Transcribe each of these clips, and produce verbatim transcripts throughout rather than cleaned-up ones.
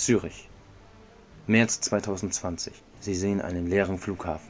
Zürich. März zweitausendzwanzig. Sie sehen einen leeren Flughafen.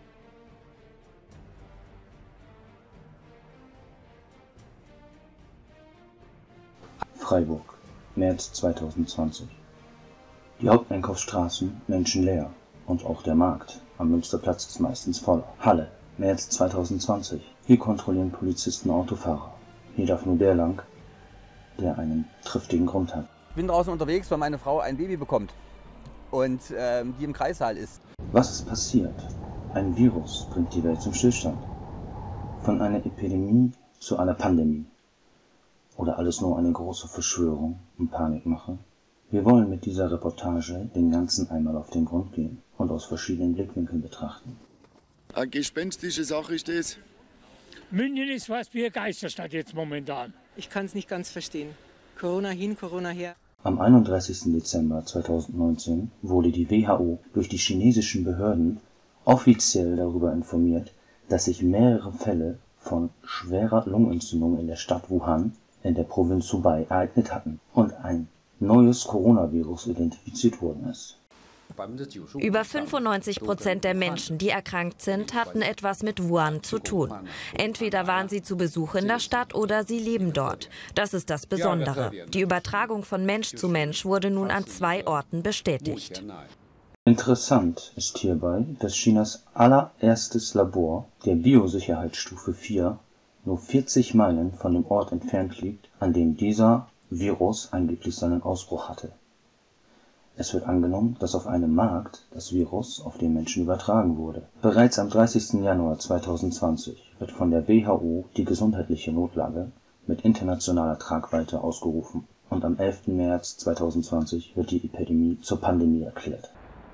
Freiburg. März zweitausendzwanzig. Die Haupteinkaufsstraßen menschenleer und auch der Markt am Münsterplatz ist meistens voller. Halle. März zweitausendzwanzig. Hier kontrollieren Polizisten Autofahrer. Hier darf nur der lang, der einen triftigen Grund hat. Ich bin draußen unterwegs, weil meine Frau ein Baby bekommt und ähm, die im Kreissaal ist. Was ist passiert? Ein Virus bringt die Welt zum Stillstand. Von einer Epidemie zu einer Pandemie. Oder alles nur eine große Verschwörung und Panikmache? Wir wollen mit dieser Reportage den Ganzen einmal auf den Grund gehen und aus verschiedenen Blickwinkeln betrachten. Eine gespenstische Sache ist das. München ist fast wie eine Geisterstadt jetzt momentan. Ich kann es nicht ganz verstehen. Corona hin, Corona her. Am einunddreißigsten Dezember zweitausendneunzehn wurde die W H O durch die chinesischen Behörden offiziell darüber informiert, dass sich mehrere Fälle von schwerer Lungenentzündung in der Stadt Wuhan in der Provinz Hubei ereignet hatten und ein neues Coronavirus identifiziert worden ist. Über fünfundneunzig Prozent der Menschen, die erkrankt sind, hatten etwas mit Wuhan zu tun. Entweder waren sie zu Besuch in der Stadt oder sie leben dort. Das ist das Besondere. Die Übertragung von Mensch zu Mensch wurde nun an zwei Orten bestätigt. Interessant ist hierbei, dass Chinas allererstes Labor der Biosicherheitsstufe vier nur vierzig Meilen von dem Ort entfernt liegt, an dem dieser Virus angeblich seinen Ausbruch hatte. Es wird angenommen, dass auf einem Markt das Virus auf den Menschen übertragen wurde. Bereits am dreißigsten Januar zweitausendzwanzig wird von der W H O die gesundheitliche Notlage mit internationaler Tragweite ausgerufen und am elften März zweitausendzwanzig wird die Epidemie zur Pandemie erklärt.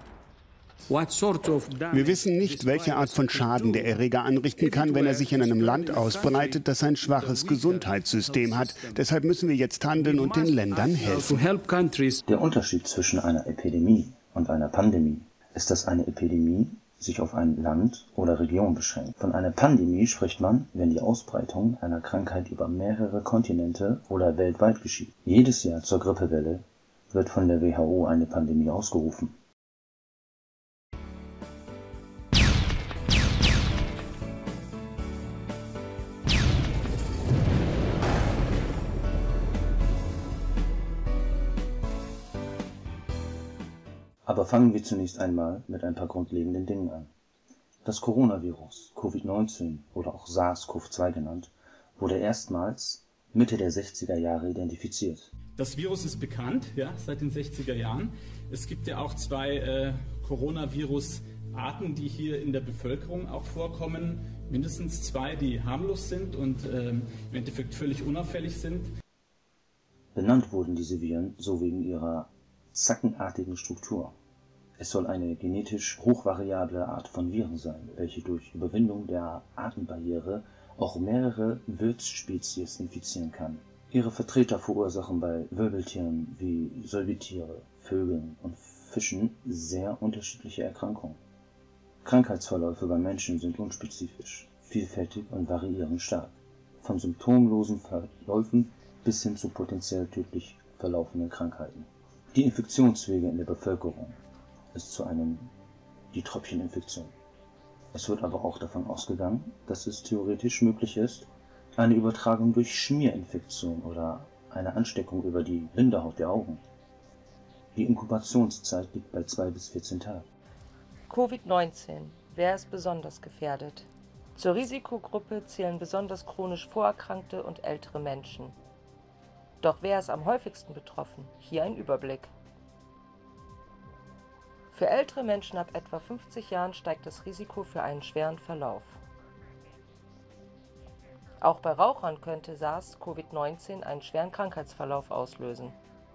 Wir wissen nicht, welche Art von Schaden der Erreger anrichten kann, wenn er sich in einem Land ausbreitet, das ein schwaches Gesundheitssystem hat. Deshalb müssen wir jetzt handeln und den Ländern helfen. Der Unterschied zwischen einer Epidemie und einer Pandemie ist, dass eine Epidemie sich auf ein Land oder Region beschränkt. Von einer Pandemie spricht man, wenn die Ausbreitung einer Krankheit über mehrere Kontinente oder weltweit geschieht. Jedes Jahr zur Grippewelle wird von der W H O eine Pandemie ausgerufen. Aber fangen wir zunächst einmal mit ein paar grundlegenden Dingen an. Das Coronavirus, Covid neunzehn oder auch SARS-CoV zwei genannt, wurde erstmals Mitte der sechziger Jahre identifiziert. Das Virus ist bekannt, ja, seit den sechziger Jahren. Es gibt ja auch zwei äh, Coronavirus-Arten, die hier in der Bevölkerung auch vorkommen. Mindestens zwei, die harmlos sind und äh, im Endeffekt völlig unauffällig sind. Benannt wurden diese Viren so wegen ihrer zackenartigen Struktur. Es soll eine genetisch hochvariable Art von Viren sein, welche durch Überwindung der Atembarriere auch mehrere Wirtsspezies infizieren kann. Ihre Vertreter verursachen bei Wirbeltieren wie Säugetiere, Vögeln und Fischen sehr unterschiedliche Erkrankungen. Krankheitsverläufe bei Menschen sind unspezifisch, vielfältig und variieren stark, von symptomlosen Verläufen bis hin zu potenziell tödlich verlaufenden Krankheiten. Die Infektionswege in der Bevölkerung ist zu einem die Tröpfcheninfektion. Es wird aber auch davon ausgegangen, dass es theoretisch möglich ist, eine Übertragung durch Schmierinfektion oder eine Ansteckung über die Bindehaut der Augen. Die Inkubationszeit liegt bei zwei bis vierzehn Tagen. Covid neunzehn. Wer ist besonders gefährdet? Zur Risikogruppe zählen besonders chronisch vorerkrankte und ältere Menschen. Doch wer ist am häufigsten betroffen? Hier ein Überblick. Für ältere Menschen ab etwa fünfzig Jahren steigt das Risiko für einen schweren Verlauf. Auch bei Rauchern könnte SARS-Covid neunzehn einen schweren Krankheitsverlauf auslösen.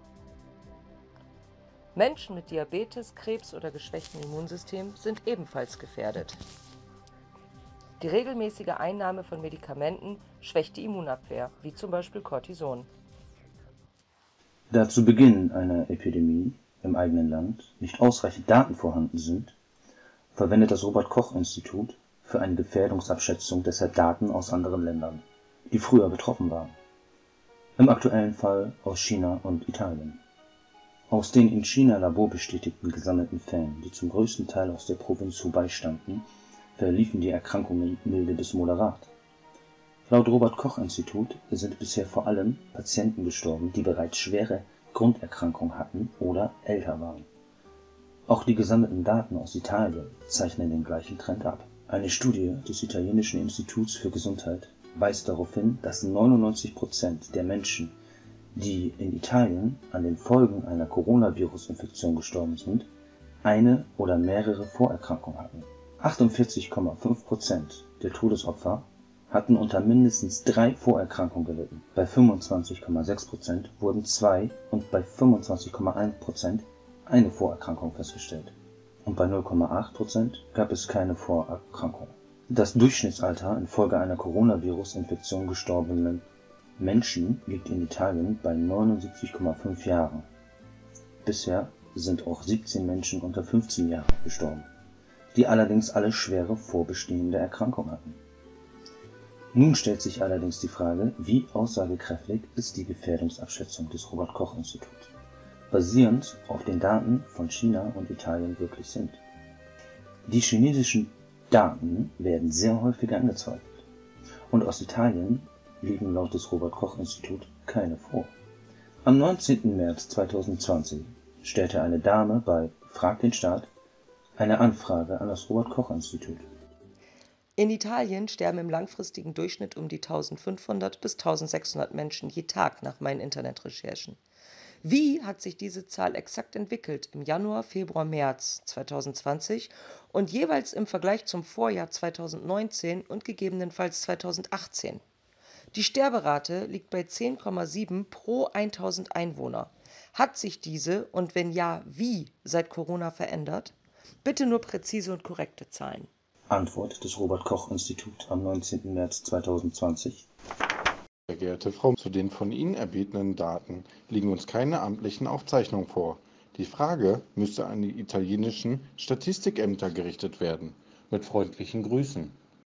Menschen mit Diabetes, Krebs oder geschwächtem Immunsystem sind ebenfalls gefährdet. Die regelmäßige Einnahme von Medikamenten schwächt die Immunabwehr, wie zum Beispiel Cortison. Da zu Beginn einer Epidemie im eigenen Land nicht ausreichend Daten vorhanden sind, verwendet das Robert-Koch-Institut für eine Gefährdungsabschätzung deshalb Daten aus anderen Ländern, die früher betroffen waren. Im aktuellen Fall aus China und Italien. Aus den in China laborbestätigten gesammelten Fällen, die zum größten Teil aus der Provinz Hubei stammten, verliefen die Erkrankungen milde bis moderat. Laut Robert-Koch-Institut sind bisher vor allem Patienten gestorben, die bereits schwere Grunderkrankungen hatten oder älter waren. Auch die gesammelten Daten aus Italien zeichnen den gleichen Trend ab. Eine Studie des italienischen Instituts für Gesundheit weist darauf hin, dass neunundneunzig Prozent der Menschen, die in Italien an den Folgen einer Coronavirus-Infektion gestorben sind, eine oder mehrere Vorerkrankungen hatten. achtundvierzig Komma fünf Prozent der Todesopfer hatten unter mindestens drei Vorerkrankungen gelitten. Bei fünfundzwanzig Komma sechs Prozent wurden zwei und bei fünfundzwanzig Komma eins Prozent eine Vorerkrankung festgestellt. Und bei null Komma acht Prozent gab es keine Vorerkrankung. Das Durchschnittsalter infolge einer Coronavirus-Infektion gestorbenen Menschen liegt in Italien bei neunundsiebzig Komma fünf Jahren. Bisher sind auch siebzehn Menschen unter fünfzehn Jahren gestorben, die allerdings alle schwere vorbestehende Erkrankungen hatten. Nun stellt sich allerdings die Frage, wie aussagekräftig ist die Gefährdungsabschätzung des Robert-Koch-Instituts, basierend auf den Daten von China und Italien wirklich sind. Die chinesischen Daten werden sehr häufig angezweifelt und aus Italien liegen laut des Robert-Koch-Instituts keine vor. Am neunzehnten März zweitausendzwanzig stellte eine Dame bei Frag den Staat eine Anfrage an das Robert-Koch-Institut. In Italien sterben im langfristigen Durchschnitt um die eintausendfünfhundert bis eintausendsechshundert Menschen je Tag nach meinen Internetrecherchen. Wie hat sich diese Zahl exakt entwickelt im Januar, Februar, März zweitausendzwanzig und jeweils im Vergleich zum Vorjahr zweitausendneunzehn und gegebenenfalls zweitausendachtzehn? Die Sterberate liegt bei zehn Komma sieben pro tausend Einwohner. Hat sich diese und wenn ja, wie seit Corona verändert? Bitte nur präzise und korrekte Zahlen. Antwort des Robert-Koch-Instituts am neunzehnten März zweitausendzwanzig. Sehr geehrte Frau, zu den von Ihnen erbetenen Daten liegen uns keine amtlichen Aufzeichnungen vor. Die Frage müsste an die italienischen Statistikämter gerichtet werden. Mit freundlichen Grüßen.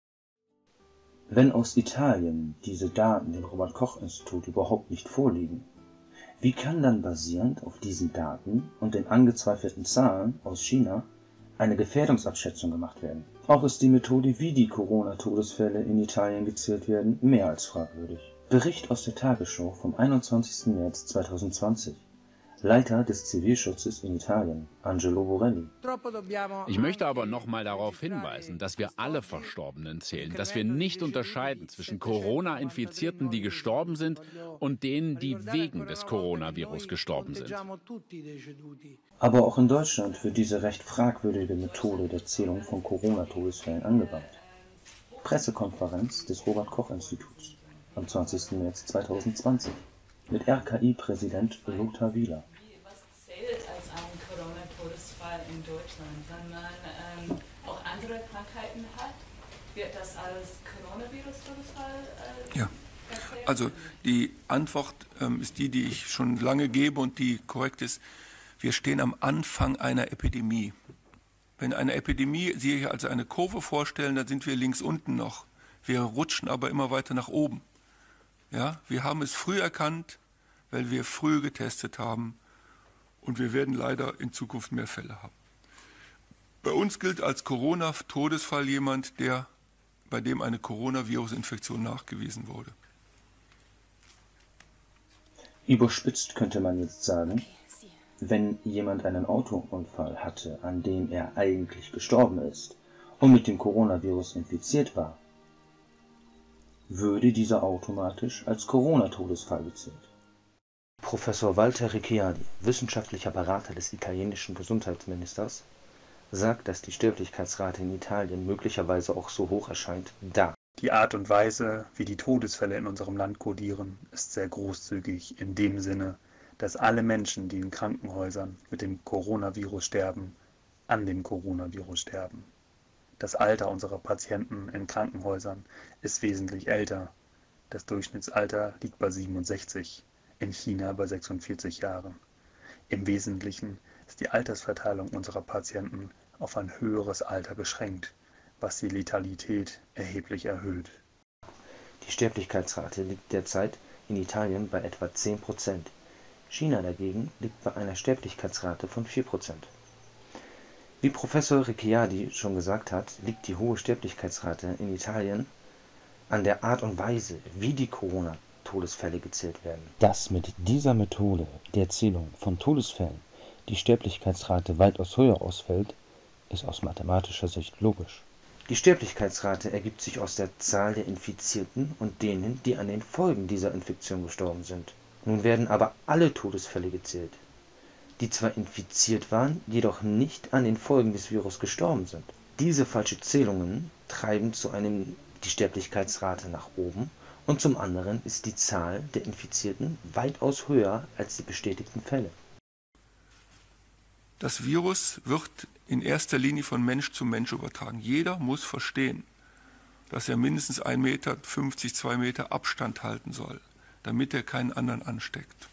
Wenn aus Italien diese Daten dem Robert-Koch-Institut überhaupt nicht vorliegen, wie kann dann basierend auf diesen Daten und den angezweifelten Zahlen aus China eine Gefährdungsabschätzung gemacht werden? Auch ist die Methode, wie die Corona-Todesfälle in Italien gezählt werden, mehr als fragwürdig. Bericht aus der Tagesschau vom einundzwanzigsten März zweitausendzwanzig. Leiter des Zivilschutzes in Italien, Angelo Borelli. Ich möchte aber noch mal darauf hinweisen, dass wir alle Verstorbenen zählen, dass wir nicht unterscheiden zwischen Corona-Infizierten, die gestorben sind, und denen, die wegen des Coronavirus gestorben sind. Aber auch in Deutschland wird diese recht fragwürdige Methode der Zählung von Corona-Todesfällen angewandt. Pressekonferenz des Robert-Koch-Instituts am zwanzigsten März zweitausendzwanzig mit R K I-Präsident Lothar Wieler. Was zählt als ein Corona-Todesfall in Deutschland? Wenn man ähm, auch andere Krankheiten hat, wird das als Coronavirus-Todesfall äh, Ja, also die Antwort ähm, ist die, die ich schon lange gebe und die korrekt ist. Wir stehen am Anfang einer Epidemie. Wenn eine Epidemie, Sie sich also eine Kurve vorstellen, dann sind wir links unten noch. Wir rutschen aber immer weiter nach oben. Ja, wir haben es früh erkannt, weil wir früh getestet haben und wir werden leider in Zukunft mehr Fälle haben. Bei uns gilt als Corona-Todesfall jemand, der, bei dem eine Coronavirus-Infektion nachgewiesen wurde. Überspitzt könnte man jetzt sagen, wenn jemand einen Autounfall hatte, an dem er eigentlich gestorben ist und mit dem Coronavirus infiziert war, würde dieser automatisch als Corona-Todesfall gezählt. Professor Walter Ricciardi, wissenschaftlicher Berater des italienischen Gesundheitsministers, sagt, dass die Sterblichkeitsrate in Italien möglicherweise auch so hoch erscheint, da die Art und Weise, wie die Todesfälle in unserem Land kodieren, ist sehr großzügig in dem Sinne, dass alle Menschen, die in Krankenhäusern mit dem Coronavirus sterben, an dem Coronavirus sterben. Das Alter unserer Patienten in Krankenhäusern ist wesentlich älter. Das Durchschnittsalter liegt bei siebenundsechzig, in China bei sechsundvierzig Jahren. Im Wesentlichen ist die Altersverteilung unserer Patienten auf ein höheres Alter beschränkt, was die Letalität erheblich erhöht. Die Sterblichkeitsrate liegt derzeit in Italien bei etwa zehn Prozent. China dagegen liegt bei einer Sterblichkeitsrate von vier Prozent. Wie Professor Ricciardi schon gesagt hat, liegt die hohe Sterblichkeitsrate in Italien an der Art und Weise, wie die Corona-Todesfälle gezählt werden. Dass mit dieser Methode der Zählung von Todesfällen die Sterblichkeitsrate weitaus höher ausfällt, ist aus mathematischer Sicht logisch. Die Sterblichkeitsrate ergibt sich aus der Zahl der Infizierten und denen, die an den Folgen dieser Infektion gestorben sind. Nun werden aber alle Todesfälle gezählt, die zwar infiziert waren, jedoch nicht an den Folgen des Virus gestorben sind. Diese falschen Zählungen treiben zu einem die Sterblichkeitsrate nach oben und zum anderen ist die Zahl der Infizierten weitaus höher als die bestätigten Fälle. Das Virus wird in erster Linie von Mensch zu Mensch übertragen. Jeder muss verstehen, dass er mindestens ein Meter fünfzig, zwei Meter Abstand halten soll, damit er keinen anderen ansteckt.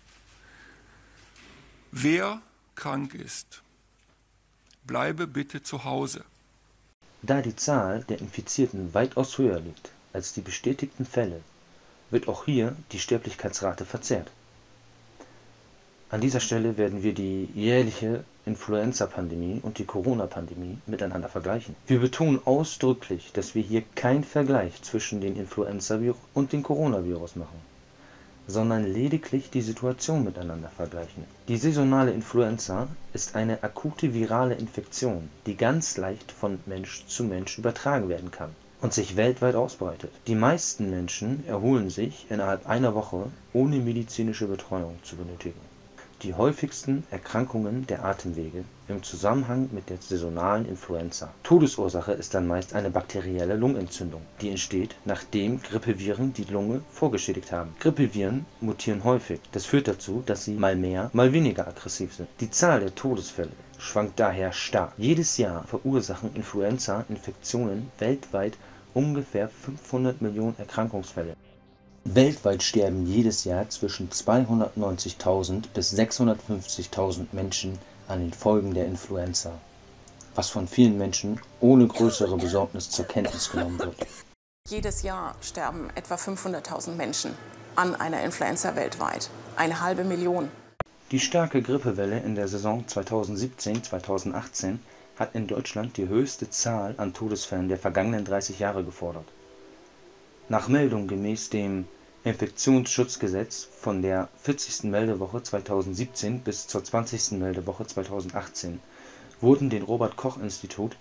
Wer krank ist, bleibe bitte zu Hause. Da die Zahl der Infizierten weitaus höher liegt als die bestätigten Fälle, wird auch hier die Sterblichkeitsrate verzerrt. An dieser Stelle werden wir die jährliche Influenza-Pandemie und die Corona-Pandemie miteinander vergleichen. Wir betonen ausdrücklich, dass wir hier keinen Vergleich zwischen dem Influenza-Virus und dem Coronavirus machen, sondern lediglich die Situation miteinander vergleichen. Die saisonale Influenza ist eine akute virale Infektion, die ganz leicht von Mensch zu Mensch übertragen werden kann und sich weltweit ausbreitet. Die meisten Menschen erholen sich innerhalb einer Woche, ohne medizinische Betreuung zu benötigen. Die häufigsten Erkrankungen der Atemwege im Zusammenhang mit der saisonalen Influenza. Todesursache ist dann meist eine bakterielle Lungenentzündung, die entsteht, nachdem Grippeviren die Lunge vorgeschädigt haben. Grippeviren mutieren häufig. Das führt dazu, dass sie mal mehr, mal weniger aggressiv sind. Die Zahl der Todesfälle schwankt daher stark. Jedes Jahr verursachen Influenza-Infektionen weltweit ungefähr fünfhundert Millionen Erkrankungsfälle. Weltweit sterben jedes Jahr zwischen zweihundertneunzigtausend bis sechshundertfünfzigtausend Menschen an den Folgen der Influenza, was von vielen Menschen ohne größere Besorgnis zur Kenntnis genommen wird. Jedes Jahr sterben etwa fünfhunderttausend Menschen an einer Influenza weltweit, eine halbe Million. Die starke Grippewelle in der Saison zweitausendsiebzehn zweitausendachtzehn hat in Deutschland die höchste Zahl an Todesfällen der vergangenen dreißig Jahre gefordert. Nach Meldung gemäß dem Infektionsschutzgesetz von der vierzigsten Meldewoche zweitausendsiebzehn bis zur zwanzigsten Meldewoche zweitausendachtzehn wurden dem Robert-Koch-Institut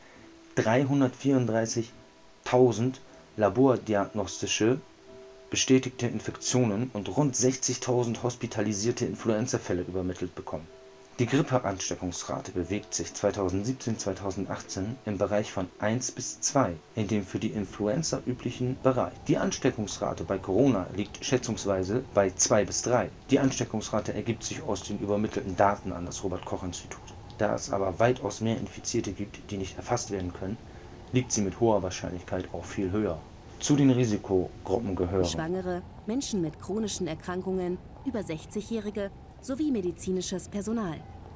dreihundertvierunddreißigtausend labordiagnostische bestätigte Infektionen und rund sechzigtausend hospitalisierte Influenza-Fälle übermittelt bekommen. Die Grippe-Ansteckungsrate bewegt sich zweitausendsiebzehn zweitausendachtzehn im Bereich von eins bis zwei, in dem für die Influenza üblichen Bereich. Die Ansteckungsrate bei Corona liegt schätzungsweise bei zwei bis drei. Die Ansteckungsrate ergibt sich aus den übermittelten Daten an das Robert-Koch-Institut. Da es aber weitaus mehr Infizierte gibt, die nicht erfasst werden können, liegt sie mit hoher Wahrscheinlichkeit auch viel höher. Zu den Risikogruppen gehören Schwangere, Menschen mit chronischen Erkrankungen, über sechzigjährige sowie medizinisches Personal.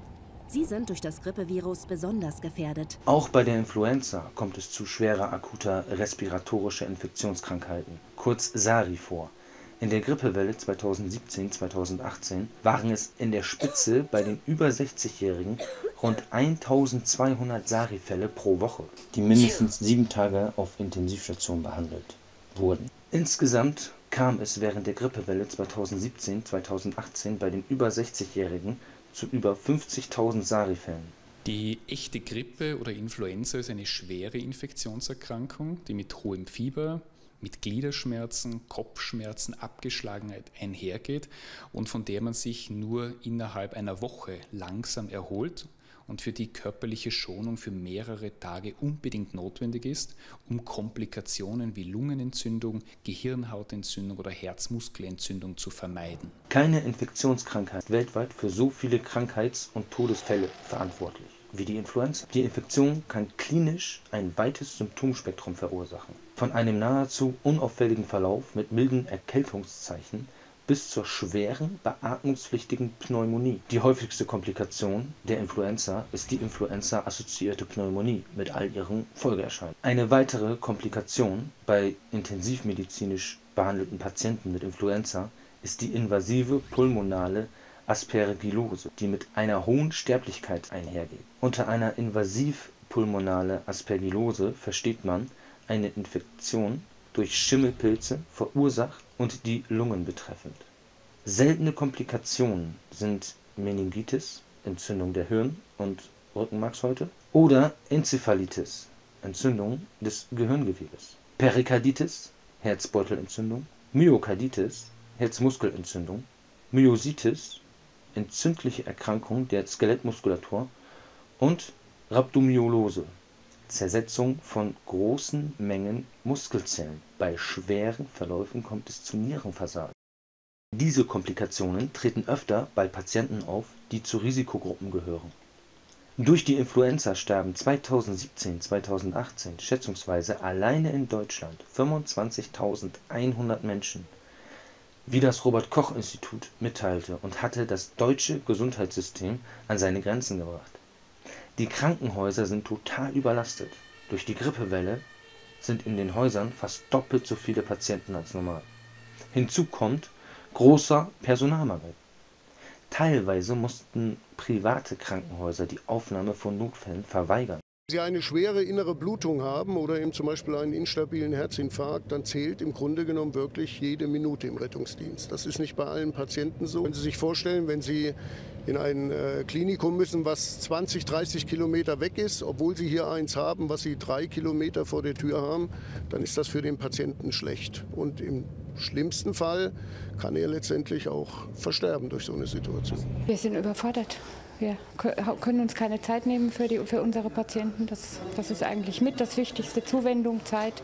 Sie sind durch das Grippevirus besonders gefährdet. Auch bei der Influenza kommt es zu schwerer akuter respiratorischer Infektionskrankheiten, kurz SARI, vor. In der Grippewelle zweitausendsiebzehn zweitausendachtzehn waren es in der Spitze bei den über sechzigjährigen rund eintausendzweihundert SARI-Fälle pro Woche, die mindestens sieben Tage auf Intensivstation behandelt wurden. Insgesamt kam es während der Grippewelle zweitausendsiebzehn zweitausendachtzehn bei den über sechzigjährigen zu über fünfzigtausend SARI-Fällen. Die echte Grippe oder Influenza ist eine schwere Infektionserkrankung, die mit hohem Fieber, mit Gliederschmerzen, Kopfschmerzen, Abgeschlagenheit einhergeht und von der man sich nur innerhalb einer Woche langsam erholt und für die körperliche Schonung für mehrere Tage unbedingt notwendig ist, um Komplikationen wie Lungenentzündung, Gehirnhautentzündung oder Herzmuskelentzündung zu vermeiden. Keine Infektionskrankheit ist weltweit für so viele Krankheits- und Todesfälle verantwortlich wie die Influenza. Die Infektion kann klinisch ein weites Symptomspektrum verursachen. Von einem nahezu unauffälligen Verlauf mit milden Erkältungszeichen bis zur schweren, beatmungspflichtigen Pneumonie. Die häufigste Komplikation der Influenza ist die Influenza-assoziierte Pneumonie mit all ihren Folgeerscheinungen. Eine weitere Komplikation bei intensivmedizinisch behandelten Patienten mit Influenza ist die invasive pulmonale Aspergillose, die mit einer hohen Sterblichkeit einhergeht. Unter einer invasivpulmonale Aspergillose versteht man eine Infektion durch Schimmelpilze verursacht und die Lungen betreffend. Seltene Komplikationen sind Meningitis, Entzündung der Hirn- und Rückenmarkshäute, oder Enzephalitis, Entzündung des Gehirngewebes, Perikarditis, Herzbeutelentzündung, Myokarditis, Herzmuskelentzündung, Myositis, entzündliche Erkrankung der Skelettmuskulatur und Rhabdomyolose, Zersetzung von großen Mengen Muskelzellen. Bei schweren Verläufen kommt es zu Nierenversagen. Diese Komplikationen treten öfter bei Patienten auf, die zu Risikogruppen gehören. Durch die Influenza starben zweitausendsiebzehn, zweitausendachtzehn schätzungsweise alleine in Deutschland fünfundzwanzigtausendeinhundert Menschen, wie das Robert-Koch-Institut mitteilte, und hatte das deutsche Gesundheitssystem an seine Grenzen gebracht. Die Krankenhäuser sind total überlastet. Durch die Grippewelle sind in den Häusern fast doppelt so viele Patienten als normal. Hinzu kommt großer Personalmangel. Teilweise mussten private Krankenhäuser die Aufnahme von Notfällen verweigern. Wenn Sie eine schwere innere Blutung haben oder eben zum Beispiel einen instabilen Herzinfarkt, dann zählt im Grunde genommen wirklich jede Minute im Rettungsdienst. Das ist nicht bei allen Patienten so. Wenn Sie sich vorstellen, wenn Sie in ein äh, Klinikum müssen, was zwanzig, dreißig Kilometer weg ist, obwohl Sie hier eins haben, was Sie drei Kilometer vor der Tür haben, dann ist das für den Patienten schlecht. Und im schlimmsten Fall kann er letztendlich auch versterben durch so eine Situation. Wir sind überfordert. Wir können uns keine Zeit nehmen für, die, für unsere Patienten. Das, das ist eigentlich mit das Wichtigste. Zuwendung, Zeit.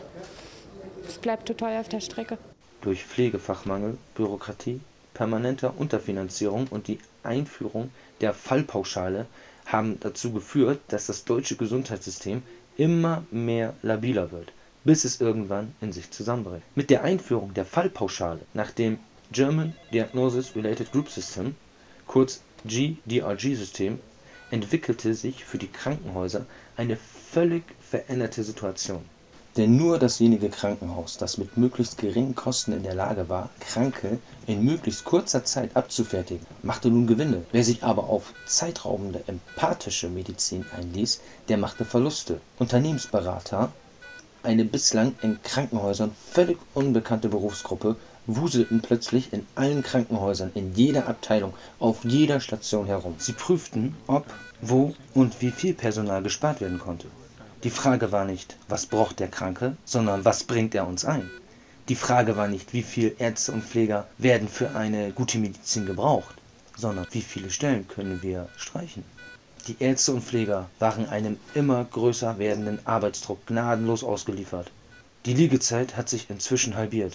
Es bleibt total auf der Strecke. Durch Pflegefachmangel, Bürokratie, permanenter Unterfinanzierung und die Einführung der Fallpauschale haben dazu geführt, dass das deutsche Gesundheitssystem immer mehr labiler wird, bis es irgendwann in sich zusammenbricht. Mit der Einführung der Fallpauschale nach dem German Diagnosis Related Group System, kurz G D R G-System, entwickelte sich für die Krankenhäuser eine völlig veränderte Situation. Denn nur dasjenige Krankenhaus, das mit möglichst geringen Kosten in der Lage war, Kranke in möglichst kurzer Zeit abzufertigen, machte nun Gewinne. Wer sich aber auf zeitraubende, empathische Medizin einließ, der machte Verluste. Unternehmensberater, eine bislang in Krankenhäusern völlig unbekannte Berufsgruppe, wuselten plötzlich in allen Krankenhäusern, in jeder Abteilung, auf jeder Station herum. Sie prüften, ob, wo und wie viel Personal gespart werden konnte. Die Frage war nicht, was braucht der Kranke, sondern was bringt er uns ein. Die Frage war nicht, wie viele Ärzte und Pfleger werden für eine gute Medizin gebraucht, sondern wie viele Stellen können wir streichen. Die Ärzte und Pfleger waren einem immer größer werdenden Arbeitsdruck gnadenlos ausgeliefert. Die Liegezeit hat sich inzwischen halbiert.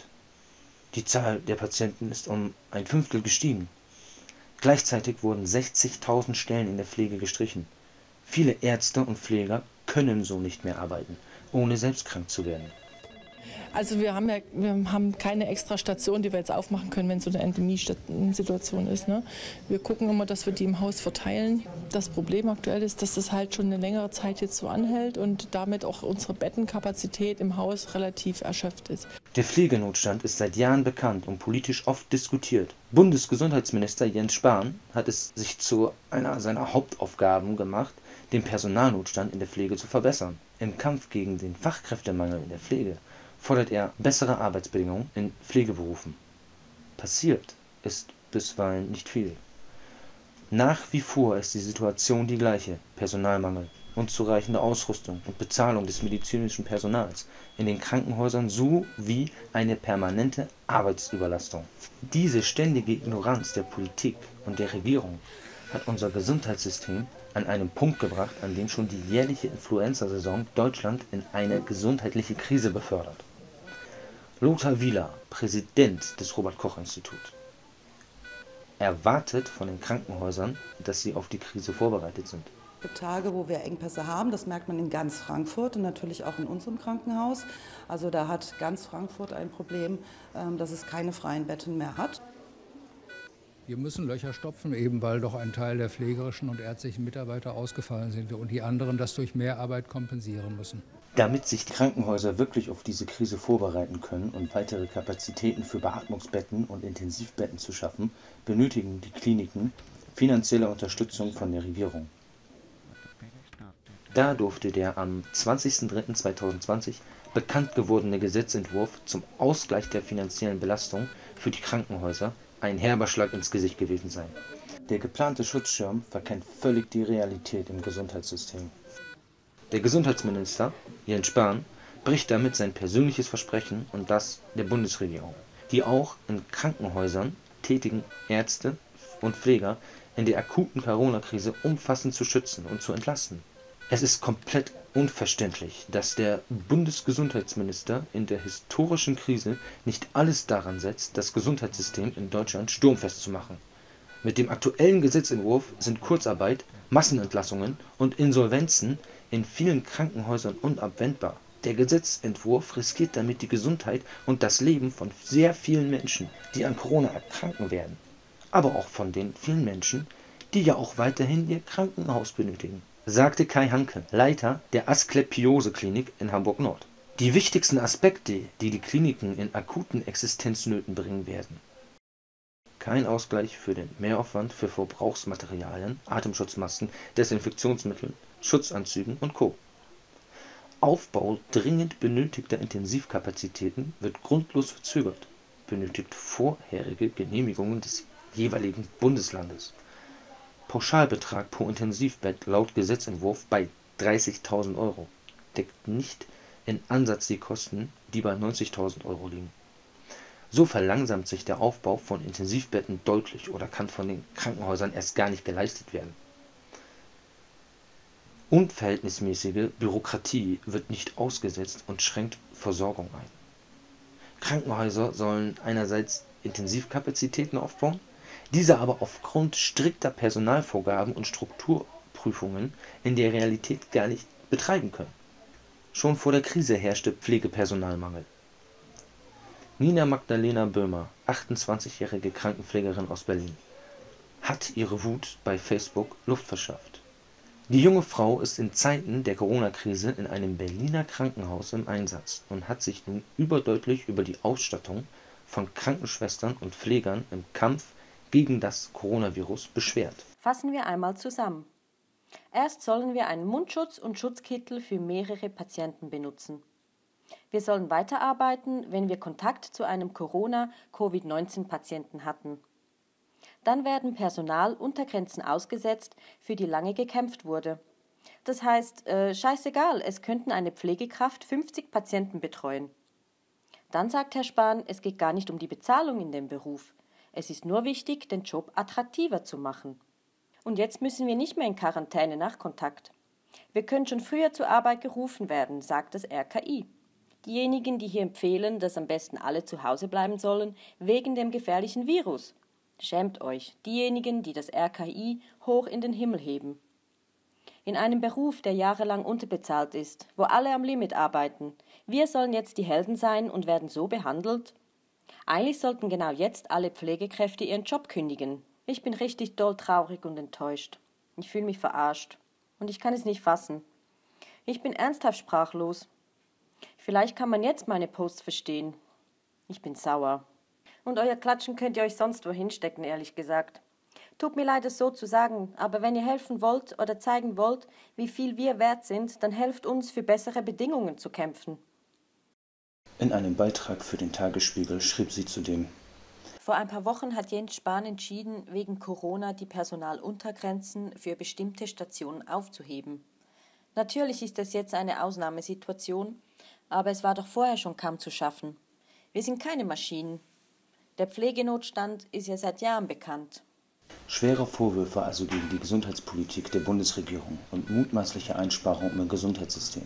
Die Zahl der Patienten ist um ein Fünftel gestiegen. Gleichzeitig wurden sechzigtausend Stellen in der Pflege gestrichen. Viele Ärzte und Pfleger können so nicht mehr arbeiten, ohne selbst krank zu werden. Also wir haben ja wir haben keine extra Station, die wir jetzt aufmachen können, wenn so eine Endemie-Situation ist. Ne? Wir gucken immer, dass wir die im Haus verteilen. Das Problem aktuell ist, dass das halt schon eine längere Zeit jetzt so anhält und damit auch unsere Bettenkapazität im Haus relativ erschöpft ist. Der Pflegenotstand ist seit Jahren bekannt und politisch oft diskutiert. Bundesgesundheitsminister Jens Spahn hat es sich zu einer seiner Hauptaufgaben gemacht, den Personalnotstand in der Pflege zu verbessern. Im Kampf gegen den Fachkräftemangel in der Pflege fordert er bessere Arbeitsbedingungen in Pflegeberufen. Passiert ist bisweilen nicht viel. Nach wie vor ist die Situation die gleiche: Personalmangel, unzureichende Ausrüstung und Bezahlung des medizinischen Personals in den Krankenhäusern sowie eine permanente Arbeitsüberlastung. Diese ständige Ignoranz der Politik und der Regierung hat unser Gesundheitssystem an einen Punkt gebracht, an dem schon die jährliche Influenza-Saison Deutschland in eine gesundheitliche Krise befördert. Lothar Wieler, Präsident des Robert-Koch-Instituts, erwartet von den Krankenhäusern, dass sie auf die Krise vorbereitet sind. Es gibt Tage, wo wir Engpässe haben, das merkt man in ganz Frankfurt und natürlich auch in unserem Krankenhaus. Also da hat ganz Frankfurt ein Problem, dass es keine freien Betten mehr hat. Wir müssen Löcher stopfen, eben weil doch ein Teil der pflegerischen und ärztlichen Mitarbeiter ausgefallen sind und die anderen das durch mehr Arbeit kompensieren müssen. Damit sich die Krankenhäuser wirklich auf diese Krise vorbereiten können und weitere Kapazitäten für Beatmungsbetten und Intensivbetten zu schaffen, benötigen die Kliniken finanzielle Unterstützung von der Regierung. Da durfte der am zwanzigsten dritten zweitausendzwanzig bekannt gewordene Gesetzentwurf zum Ausgleich der finanziellen Belastung für die Krankenhäuser ein herber Schlag ins Gesicht gewesen sein. Der geplante Schutzschirm verkennt völlig die Realität im Gesundheitssystem. Der Gesundheitsminister, Jens Spahn, bricht damit sein persönliches Versprechen und das der Bundesregierung, die auch in Krankenhäusern tätigen Ärzte und Pfleger in der akuten Corona-Krise umfassend zu schützen und zu entlasten. Es ist komplett unverständlich, dass der Bundesgesundheitsminister in der historischen Krise nicht alles daran setzt, das Gesundheitssystem in Deutschland sturmfest zu machen. Mit dem aktuellen Gesetzentwurf sind Kurzarbeit, Massenentlassungen und Insolvenzen in vielen Krankenhäusern unabwendbar. Der Gesetzentwurf riskiert damit die Gesundheit und das Leben von sehr vielen Menschen, die an Corona erkranken werden. Aber auch von den vielen Menschen, die ja auch weiterhin ihr Krankenhaus benötigen, sagte Kai Hanke, Leiter der Asklepiose-Klinik in Hamburg-Nord. Die wichtigsten Aspekte, die die Kliniken in akuten Existenznöten bringen werden: kein Ausgleich für den Mehraufwand für Verbrauchsmaterialien, Atemschutzmasken, Desinfektionsmitteln, Schutzanzügen und Co. Aufbau dringend benötigter Intensivkapazitäten wird grundlos verzögert, benötigt vorherige Genehmigungen des jeweiligen Bundeslandes. Pauschalbetrag pro Intensivbett laut Gesetzentwurf bei dreißigtausend Euro deckt nicht in Ansatz die Kosten, die bei neunzigtausend Euro liegen. So verlangsamt sich der Aufbau von Intensivbetten deutlich oder kann von den Krankenhäusern erst gar nicht geleistet werden. Unverhältnismäßige Bürokratie wird nicht ausgesetzt und schränkt Versorgung ein. Krankenhäuser sollen einerseits Intensivkapazitäten aufbauen, diese aber aufgrund strikter Personalvorgaben und Strukturprüfungen in der Realität gar nicht betreiben können. Schon vor der Krise herrschte Pflegepersonalmangel. Nina Magdalena Böhmer, achtundzwanzigjährige Krankenpflegerin aus Berlin, hat ihre Wut bei Facebook Luft verschafft. Die junge Frau ist in Zeiten der Corona-Krise in einem Berliner Krankenhaus im Einsatz und hat sich nun überdeutlich über die Ausstattung von Krankenschwestern und Pflegern im Kampf gegen das Coronavirus beschwert. Fassen wir einmal zusammen. Erst sollen wir einen Mundschutz und Schutzkittel für mehrere Patienten benutzen. Wir sollen weiterarbeiten, wenn wir Kontakt zu einem Corona-Covid neunzehn Patienten hatten. Dann werden Personaluntergrenzen ausgesetzt, für die lange gekämpft wurde. Das heißt, äh, scheißegal, es könnten eine Pflegekraft fünfzig Patienten betreuen. Dann sagt Herr Spahn, es geht gar nicht um die Bezahlung in dem Beruf. Es ist nur wichtig, den Job attraktiver zu machen. Und jetzt müssen wir nicht mehr in Quarantäne nach Kontakt. Wir können schon früher zur Arbeit gerufen werden, sagt das R K I. Diejenigen, die hier empfehlen, dass am besten alle zu Hause bleiben sollen, wegen dem gefährlichen Virus. Schämt euch, diejenigen, die das R K I hoch in den Himmel heben. In einem Beruf, der jahrelang unterbezahlt ist, wo alle am Limit arbeiten, wir sollen jetzt die Helden sein und werden so behandelt? Eigentlich sollten genau jetzt alle Pflegekräfte ihren Job kündigen. Ich bin richtig doll traurig und enttäuscht. Ich fühle mich verarscht. Und ich kann es nicht fassen. Ich bin ernsthaft sprachlos. Vielleicht kann man jetzt meine Posts verstehen. Ich bin sauer. Und euer Klatschen könnt ihr euch sonst wohin stecken, ehrlich gesagt. Tut mir leid, es so zu sagen, aber wenn ihr helfen wollt oder zeigen wollt, wie viel wir wert sind, dann helft uns, für bessere Bedingungen zu kämpfen. In einem Beitrag für den Tagesspiegel schrieb sie zudem: Vor ein paar Wochen hat Jens Spahn entschieden, wegen Corona die Personaluntergrenzen für bestimmte Stationen aufzuheben. Natürlich ist das jetzt eine Ausnahmesituation, aber es war doch vorher schon kaum zu schaffen. Wir sind keine Maschinen. Der Pflegenotstand ist ja seit Jahren bekannt. Schwere Vorwürfe also gegen die Gesundheitspolitik der Bundesregierung und mutmaßliche Einsparungen im Gesundheitssystem.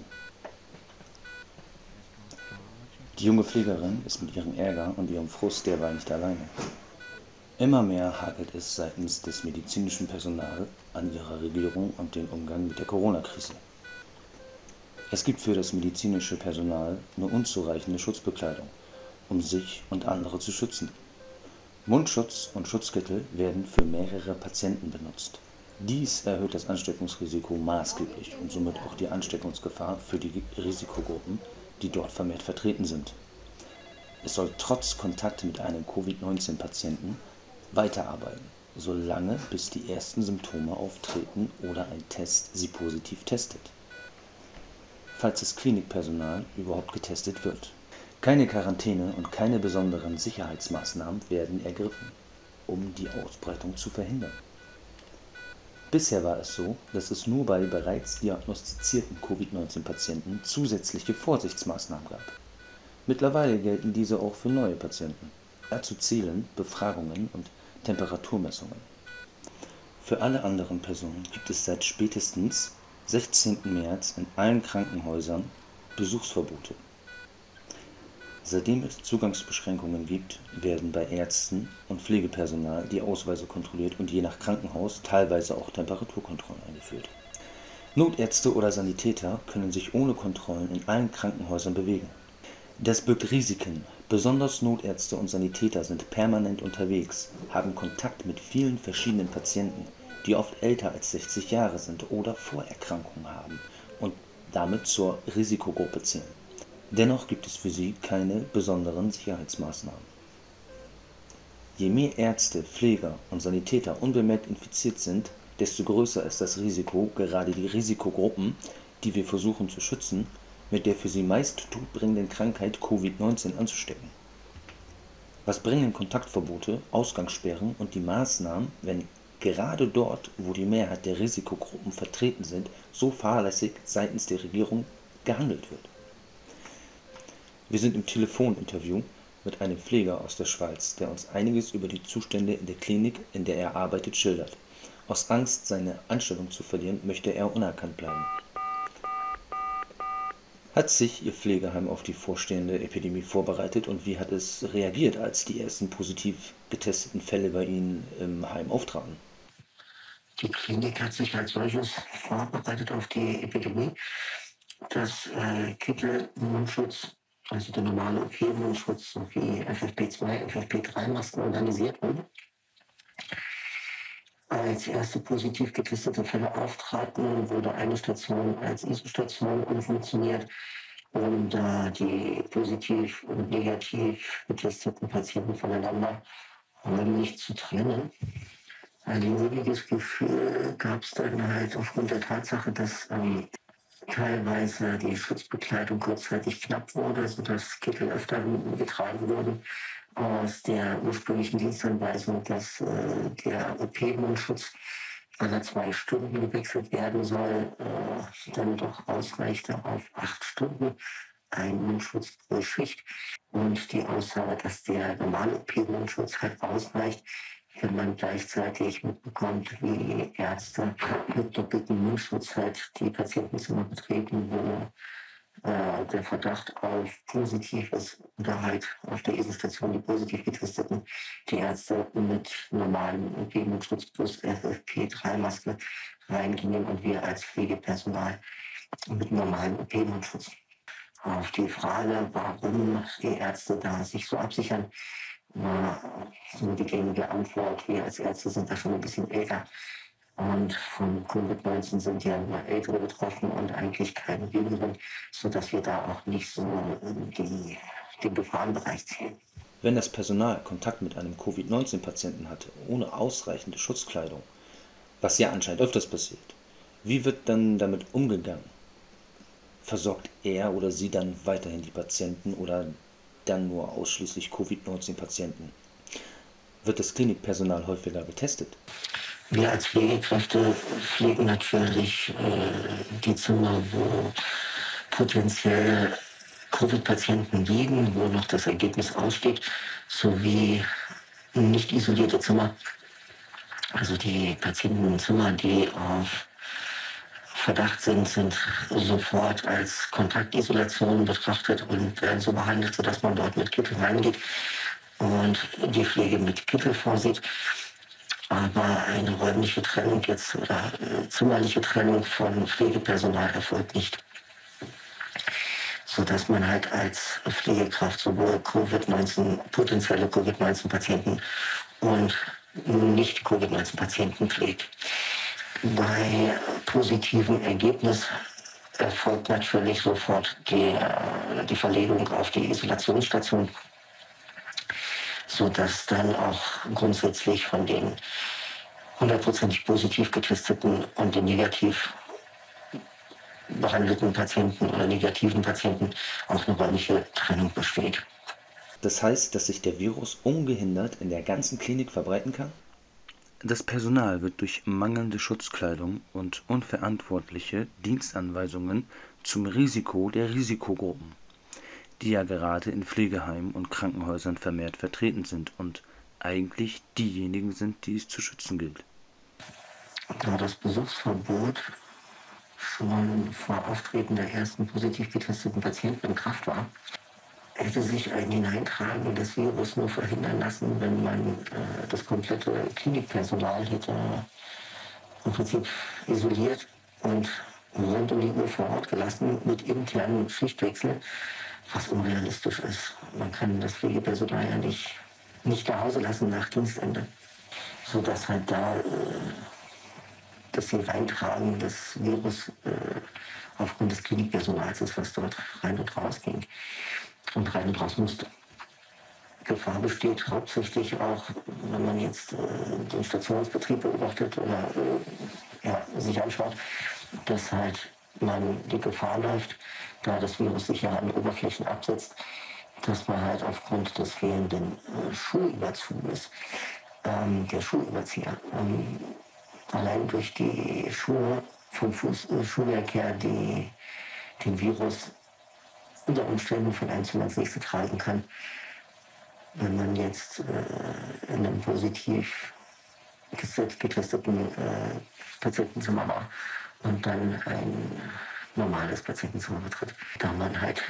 Die junge Pflegerin ist mit ihrem Ärger und ihrem Frust derweil nicht alleine. Immer mehr hakelt es seitens des medizinischen Personals an ihrer Regierung und den Umgang mit der Corona-Krise. Es gibt für das medizinische Personal nur unzureichende Schutzbekleidung, um sich und andere zu schützen. Mundschutz und Schutzkittel werden für mehrere Patienten benutzt. Dies erhöht das Ansteckungsrisiko maßgeblich und somit auch die Ansteckungsgefahr für die Risikogruppen, die dort vermehrt vertreten sind. Es soll trotz Kontakt mit einem Covid neunzehn Patienten weiterarbeiten, solange bis die ersten Symptome auftreten oder ein Test sie positiv testet, falls das Klinikpersonal überhaupt getestet wird. Keine Quarantäne und keine besonderen Sicherheitsmaßnahmen werden ergriffen, um die Ausbreitung zu verhindern. Bisher war es so, dass es nur bei bereits diagnostizierten Covid neunzehn Patienten zusätzliche Vorsichtsmaßnahmen gab. Mittlerweile gelten diese auch für neue Patienten. Dazu zählen Befragungen und Temperaturmessungen. Für alle anderen Personen gibt es seit spätestens sechzehnten März in allen Krankenhäusern Besuchsverbote. Seitdem es Zugangsbeschränkungen gibt, werden bei Ärzten und Pflegepersonal die Ausweise kontrolliert und je nach Krankenhaus teilweise auch Temperaturkontrollen eingeführt. Notärzte oder Sanitäter können sich ohne Kontrollen in allen Krankenhäusern bewegen. Das birgt Risiken. Besonders Notärzte und Sanitäter sind permanent unterwegs, haben Kontakt mit vielen verschiedenen Patienten, die oft älter als sechzig Jahre sind oder Vorerkrankungen haben und damit zur Risikogruppe zählen. Dennoch gibt es für sie keine besonderen Sicherheitsmaßnahmen. Je mehr Ärzte, Pfleger und Sanitäter unbemerkt infiziert sind, desto größer ist das Risiko, gerade die Risikogruppen, die wir versuchen zu schützen, mit der für sie meist todbringenden Krankheit Covid neunzehn anzustecken. Was bringen Kontaktverbote, Ausgangssperren und die Maßnahmen, wenn gerade dort, wo die Mehrheit der Risikogruppen vertreten sind, so fahrlässig seitens der Regierung gehandelt wird? Wir sind im Telefoninterview mit einem Pfleger aus der Schweiz, der uns einiges über die Zustände in der Klinik, in der er arbeitet, schildert. Aus Angst, seine Anstellung zu verlieren, möchte er unerkannt bleiben. Hat sich Ihr Pflegeheim auf die vorstehende Epidemie vorbereitet und wie hat es reagiert, als die ersten positiv getesteten Fälle bei Ihnen im Heim auftraten? Die Klinik hat sich als solches vorbereitet auf die Epidemie. Das äh, Kittel, Mundschutz, also der normale O P-Mundschutz sowie F F P zwei, F F P drei Masken organisiert wurden. Als erste positiv getestete Fälle auftraten, wurde eine Station als I S O-Station umfunktioniert, um da die positiv und negativ getesteten Patienten voneinander räumlich zu trennen. Ein mulmiges Gefühl gab es dann halt aufgrund der Tatsache, dass ähm, teilweise die Schutzbekleidung kurzzeitig knapp wurde, sodass Kittel öfter getragen wurden. Aus der ursprünglichen Dienstanweisung, dass äh, der O P-Mundschutz alle zwei Stunden gewechselt werden soll, äh, dann doch ausreichte auf acht Stunden, ein Mundschutz pro Schicht. Und die Aussage, dass der normale O P-Mundschutz halt ausreicht, wenn man gleichzeitig mitbekommt, wie Ärzte mit doppeltem Mundschutz halt die Patientenzimmer betreten, wo äh, der Verdacht auf positiv ist oder halt auf der I S O-Station die positiv getesteten, die Ärzte mit normalem O P-Mundschutz plus F F P drei Maske reingingen und wir als Pflegepersonal mit normalem O P-Mundschutz. Auf die Frage, warum die Ärzte da sich so absichern, war so die gängige Antwort, wir als Ärzte sind da schon ein bisschen älter und von Covid neunzehn sind ja nur Ältere betroffen und eigentlich keine Jüngeren, sodass wir da auch nicht so in die, den Gefahrenbereich zählen. Wenn das Personal Kontakt mit einem Covid neunzehn Patienten hatte, ohne ausreichende Schutzkleidung, was ja anscheinend öfters passiert, wie wird dann damit umgegangen? Versorgt er oder sie dann weiterhin die Patienten oder dann nur ausschließlich Covid neunzehn Patienten? Wird das Klinikpersonal häufiger getestet? Wir als Pflegekräfte pflegen natürlich äh, die Zimmer, wo potenziell Covid-Patienten liegen, wo noch das Ergebnis aussteht, sowie nicht isolierte Zimmer. Also die Patientenzimmer, die auf Verdacht sind, sind sofort als Kontaktisolation betrachtet und werden so behandelt, sodass man dort mit Kittel reingeht und die Pflege mit Kittel vorsieht. Aber eine räumliche Trennung jetzt oder äh, zimmerliche Trennung von Pflegepersonal erfolgt nicht. sodass man halt als Pflegekraft sowohl Covid neunzehn, potenzielle Covid neunzehn Patienten und nicht Covid neunzehn Patienten pflegt. Bei positivem Ergebnis erfolgt natürlich sofort die, die Verlegung auf die Isolationsstation, sodass dann auch grundsätzlich von den hundertprozentig positiv getesteten und den negativ behandelten Patienten oder negativen Patienten auch eine räumliche Trennung besteht. Das heißt, dass sich der Virus ungehindert in der ganzen Klinik verbreiten kann? Das Personal wird durch mangelnde Schutzkleidung und unverantwortliche Dienstanweisungen zum Risiko der Risikogruppen, die ja gerade in Pflegeheimen und Krankenhäusern vermehrt vertreten sind und eigentlich diejenigen sind, die es zu schützen gilt. Da das Besuchsverbot schon vor Auftreten der ersten positiv getesteten Patienten in Kraft war, hätte sich ein Hineintragen des Virus nur verhindern lassen, wenn man äh, das komplette Klinikpersonal hätte im Prinzip isoliert und rund um die Uhr vor Ort gelassen mit internen Schichtwechsel, was unrealistisch ist. Man kann das Pflegepersonal ja nicht, nicht nach Hause lassen nach Dienstende, sodass halt da äh, das Hineintragen des Virus äh, aufgrund des Klinikpersonals ist, was dort rein und raus ging. Und rein und raus musste. Gefahr besteht hauptsächlich auch, wenn man jetzt äh, den Stationsbetrieb beobachtet oder äh, ja, sich anschaut, dass halt man die Gefahr läuft, da das Virus sich ja an Oberflächen absetzt, dass man halt aufgrund des fehlenden äh, Schuhüberzuges, ähm, der Schuhüberzieher, ähm, allein durch die Schuhe vom Fuß, äh, Schuhwerk her die, den Virus unter Umständen von einem Zimmer ins nächste tragen kann, wenn man jetzt äh, in einem positiv getesteten äh, Patientenzimmer war und dann ein normales Patientenzimmer betritt, da man halt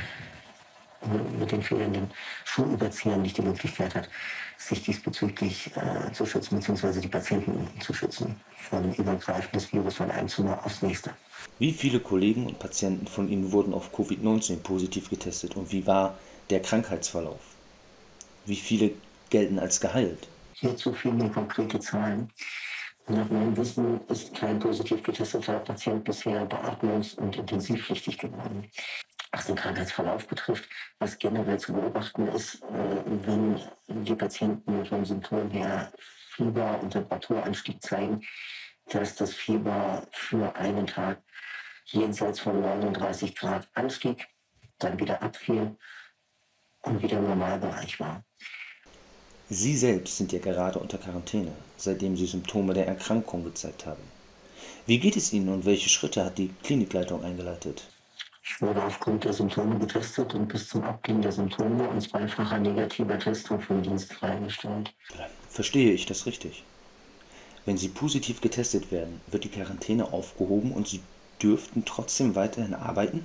mit den fehlenden Schuhüberziehern nicht die Möglichkeit hat, sich diesbezüglich äh, zu schützen, beziehungsweise die Patienten zu schützen vor dem Übergreifen des Virus von einem Zimmer aufs nächste. Wie viele Kollegen und Patienten von Ihnen wurden auf Covid neunzehn positiv getestet und wie war der Krankheitsverlauf? Wie viele gelten als geheilt? Hierzu fehlen mir konkrete Zahlen. Nach meinem Wissen ist kein positiv getesteter Patient bisher beatmungs- und intensivpflichtig geworden. Was den Krankheitsverlauf betrifft, was generell zu beobachten ist, äh, wenn die Patienten vom Symptom her Fieber und Temperaturanstieg zeigen, dass das Fieber für einen Tag jenseits von neununddreißig Grad anstieg, dann wieder abfiel und wieder im Normalbereich war. Sie selbst sind ja gerade unter Quarantäne, seitdem Sie Symptome der Erkrankung gezeigt haben. Wie geht es Ihnen und welche Schritte hat die Klinikleitung eingeleitet? Ich wurde aufgrund der Symptome getestet und bis zum Abklingen der Symptome und zweifacher negativer Testung vom Dienst freigestellt. Verstehe ich das richtig? Wenn Sie positiv getestet werden, wird die Quarantäne aufgehoben und Sie dürften trotzdem weiterhin arbeiten?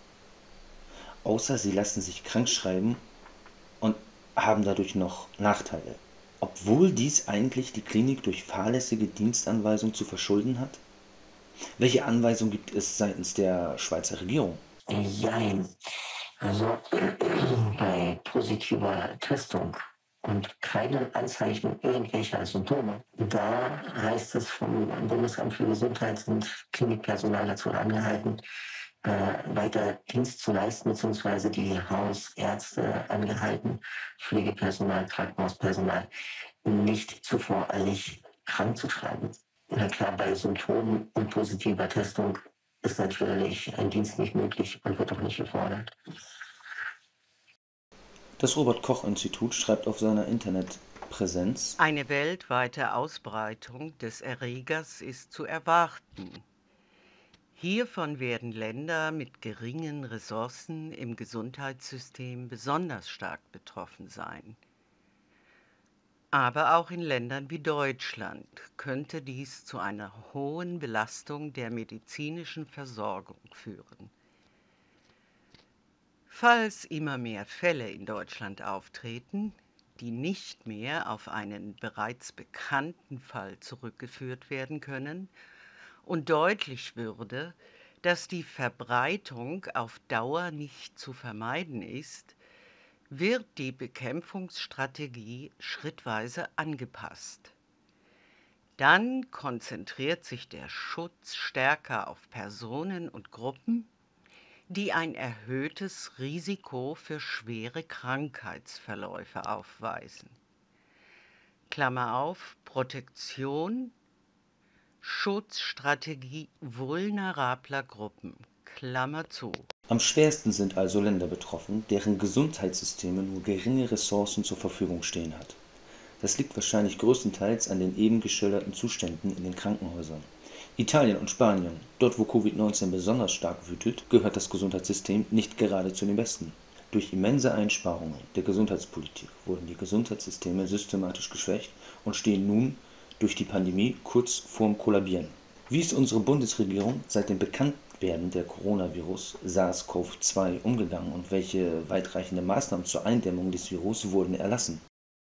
Außer Sie lassen sich krank schreiben und haben dadurch noch Nachteile, obwohl dies eigentlich die Klinik durch fahrlässige Dienstanweisung zu verschulden hat? Welche Anweisung gibt es seitens der Schweizer Regierung? Jein. Also bei positiver Testung und keine Anzeichen irgendwelcher Symptome, da heißt es vom Bundesamt für Gesundheit, sind Klinikpersonal dazu angehalten, äh, weiter Dienst zu leisten, beziehungsweise die Hausärzte angehalten, Pflegepersonal, Krankenhauspersonal nicht zu voreilig krank zu schreiben. Na klar, bei Symptomen und positiver Testung ist natürlich ein Dienst nicht möglich und wird auch nicht gefordert. Das Robert-Koch-Institut schreibt auf seiner Internetpräsenz: Eine weltweite Ausbreitung des Erregers ist zu erwarten. Hiervon werden Länder mit geringen Ressourcen im Gesundheitssystem besonders stark betroffen sein. Aber auch in Ländern wie Deutschland könnte dies zu einer hohen Belastung der medizinischen Versorgung führen. Falls immer mehr Fälle in Deutschland auftreten, die nicht mehr auf einen bereits bekannten Fall zurückgeführt werden können, und deutlich würde, dass die Verbreitung auf Dauer nicht zu vermeiden ist, wird die Bekämpfungsstrategie schrittweise angepasst. Dann konzentriert sich der Schutz stärker auf Personen und Gruppen, die ein erhöhtes Risiko für schwere Krankheitsverläufe aufweisen. Klammer auf, Protektion, Schutzstrategie vulnerabler Gruppen, Klammer zu. Am schwersten sind also Länder betroffen, deren Gesundheitssysteme nur geringe Ressourcen zur Verfügung stehen hat. Das liegt wahrscheinlich größtenteils an den eben geschilderten Zuständen in den Krankenhäusern. Italien und Spanien, dort wo Covid neunzehn besonders stark wütet, gehört das Gesundheitssystem nicht gerade zu den besten. Durch immense Einsparungen der Gesundheitspolitik wurden die Gesundheitssysteme systematisch geschwächt und stehen nun durch die Pandemie kurz vorm Kollabieren. Wie ist unsere Bundesregierung seit dem Bekanntwerden der Coronavirus SARS CoV zwei umgegangen und welche weitreichende Maßnahmen zur Eindämmung des Virus wurden erlassen?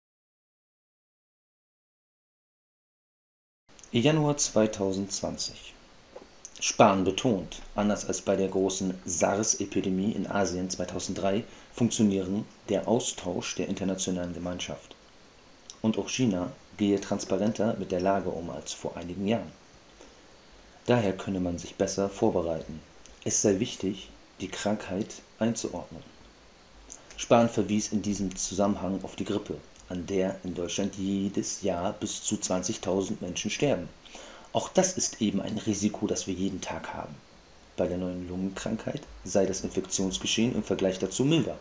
Januar zweitausendzwanzig. Spahn betont, anders als bei der großen SARS-Epidemie in Asien zweitausenddrei funktioniere der Austausch der internationalen Gemeinschaft. Und auch China gehe transparenter mit der Lage um als vor einigen Jahren. Daher könne man sich besser vorbereiten. Es sei wichtig, die Krankheit einzuordnen. Spahn verwies in diesem Zusammenhang auf die Grippe, an der in Deutschland jedes Jahr bis zu zwanzigtausend Menschen sterben. Auch das ist eben ein Risiko, das wir jeden Tag haben. Bei der neuen Lungenkrankheit sei das Infektionsgeschehen im Vergleich dazu milder.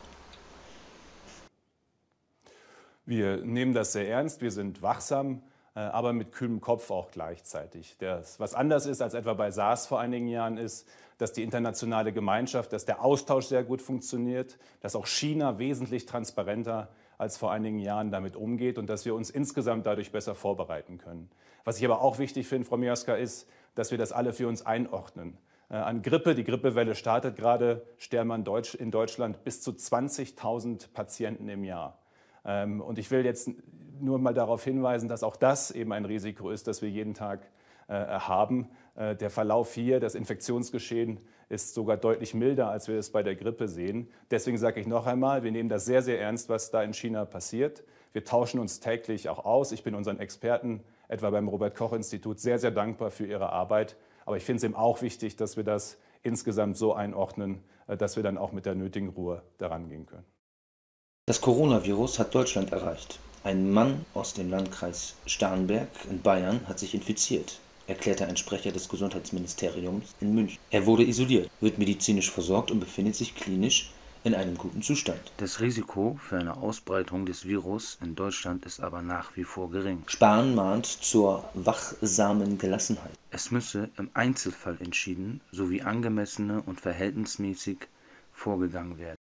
Wir nehmen das sehr ernst, wir sind wachsam, aber mit kühlem Kopf auch gleichzeitig. Das, was anders ist als etwa bei SARS vor einigen Jahren, ist, dass die internationale Gemeinschaft, dass der Austausch sehr gut funktioniert, dass auch China wesentlich transparenter als vor einigen Jahren damit umgeht und dass wir uns insgesamt dadurch besser vorbereiten können. Was ich aber auch wichtig finde, Frau Miaska, ist, dass wir das alle für uns einordnen. Äh, an Grippe, die Grippewelle startet gerade, sterben in, Deutsch, in Deutschland bis zu zwanzigtausend Patienten im Jahr. Ähm, und ich will jetzt nur mal darauf hinweisen, dass auch das eben ein Risiko ist, das wir jeden Tag äh, haben. Äh, der Verlauf hier, das Infektionsgeschehen ist sogar deutlich milder, als wir es bei der Grippe sehen. Deswegen sage ich noch einmal, wir nehmen das sehr, sehr ernst, was da in China passiert. Wir tauschen uns täglich auch aus. Ich bin unseren Experten, etwa beim Robert-Koch-Institut, sehr, sehr dankbar für ihre Arbeit. Aber ich finde es eben auch wichtig, dass wir das insgesamt so einordnen, dass wir dann auch mit der nötigen Ruhe daran gehen können. Das Coronavirus hat Deutschland erreicht. Ein Mann aus dem Landkreis Starnberg in Bayern hat sich infiziert, erklärte ein Sprecher des Gesundheitsministeriums in München. Er wurde isoliert, wird medizinisch versorgt und befindet sich klinisch in einem guten Zustand. Das Risiko für eine Ausbreitung des Virus in Deutschland ist aber nach wie vor gering. Spahn mahnt zur wachsamen Gelassenheit. Es müsse im Einzelfall entschieden sowie angemessene und verhältnismäßig vorgegangen werden.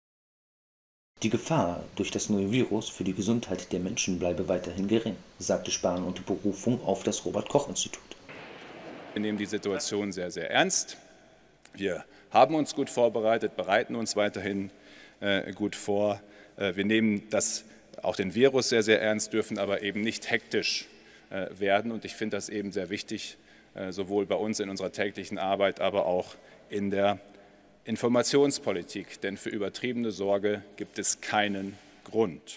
Die Gefahr durch das neue Virus für die Gesundheit der Menschen bleibe weiterhin gering, sagte Spahn unter Berufung auf das Robert-Koch-Institut. Wir nehmen die Situation sehr, sehr ernst. Wir haben uns gut vorbereitet, bereiten uns weiterhin äh, gut vor. Äh, wir nehmen das, auch den Virus sehr, sehr ernst, dürfen aber eben nicht hektisch äh, werden. Und ich finde das eben sehr wichtig, äh, sowohl bei uns in unserer täglichen Arbeit, aber auch in der Informationspolitik. Denn für übertriebene Sorge gibt es keinen Grund.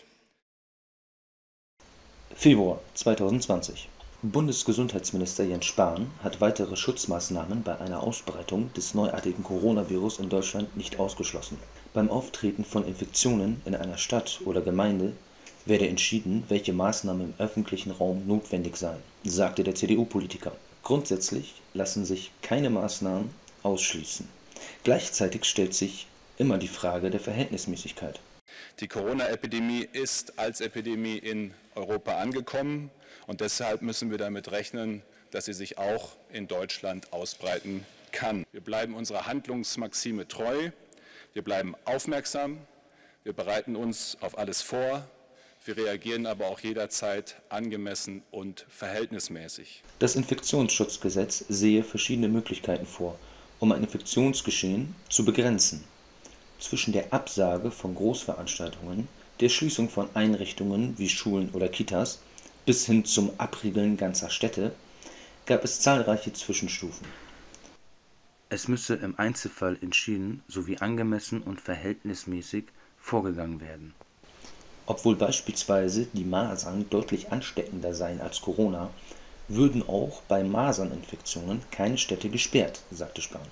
Februar zweitausendzwanzig. Bundesgesundheitsminister Jens Spahn hat weitere Schutzmaßnahmen bei einer Ausbreitung des neuartigen Coronavirus in Deutschland nicht ausgeschlossen. Beim Auftreten von Infektionen in einer Stadt oder Gemeinde werde entschieden, welche Maßnahmen im öffentlichen Raum notwendig seien, sagte der C D U-Politiker. Grundsätzlich lassen sich keine Maßnahmen ausschließen. Gleichzeitig stellt sich immer die Frage der Verhältnismäßigkeit. Die Corona-Epidemie ist als Epidemie in Europa angekommen. Und deshalb müssen wir damit rechnen, dass sie sich auch in Deutschland ausbreiten kann. Wir bleiben unserer Handlungsmaxime treu, wir bleiben aufmerksam, wir bereiten uns auf alles vor, wir reagieren aber auch jederzeit angemessen und verhältnismäßig. Das Infektionsschutzgesetz sehe verschiedene Möglichkeiten vor, um ein Infektionsgeschehen zu begrenzen. Zwischen der Absage von Großveranstaltungen, der Schließung von Einrichtungen wie Schulen oder Kitas, bis hin zum Abriegeln ganzer Städte gab es zahlreiche Zwischenstufen. Es müsse im Einzelfall entschieden sowie angemessen und verhältnismäßig vorgegangen werden. Obwohl beispielsweise die Masern deutlich ansteckender seien als Corona, würden auch bei Maserninfektionen keine Städte gesperrt, sagte Spahn.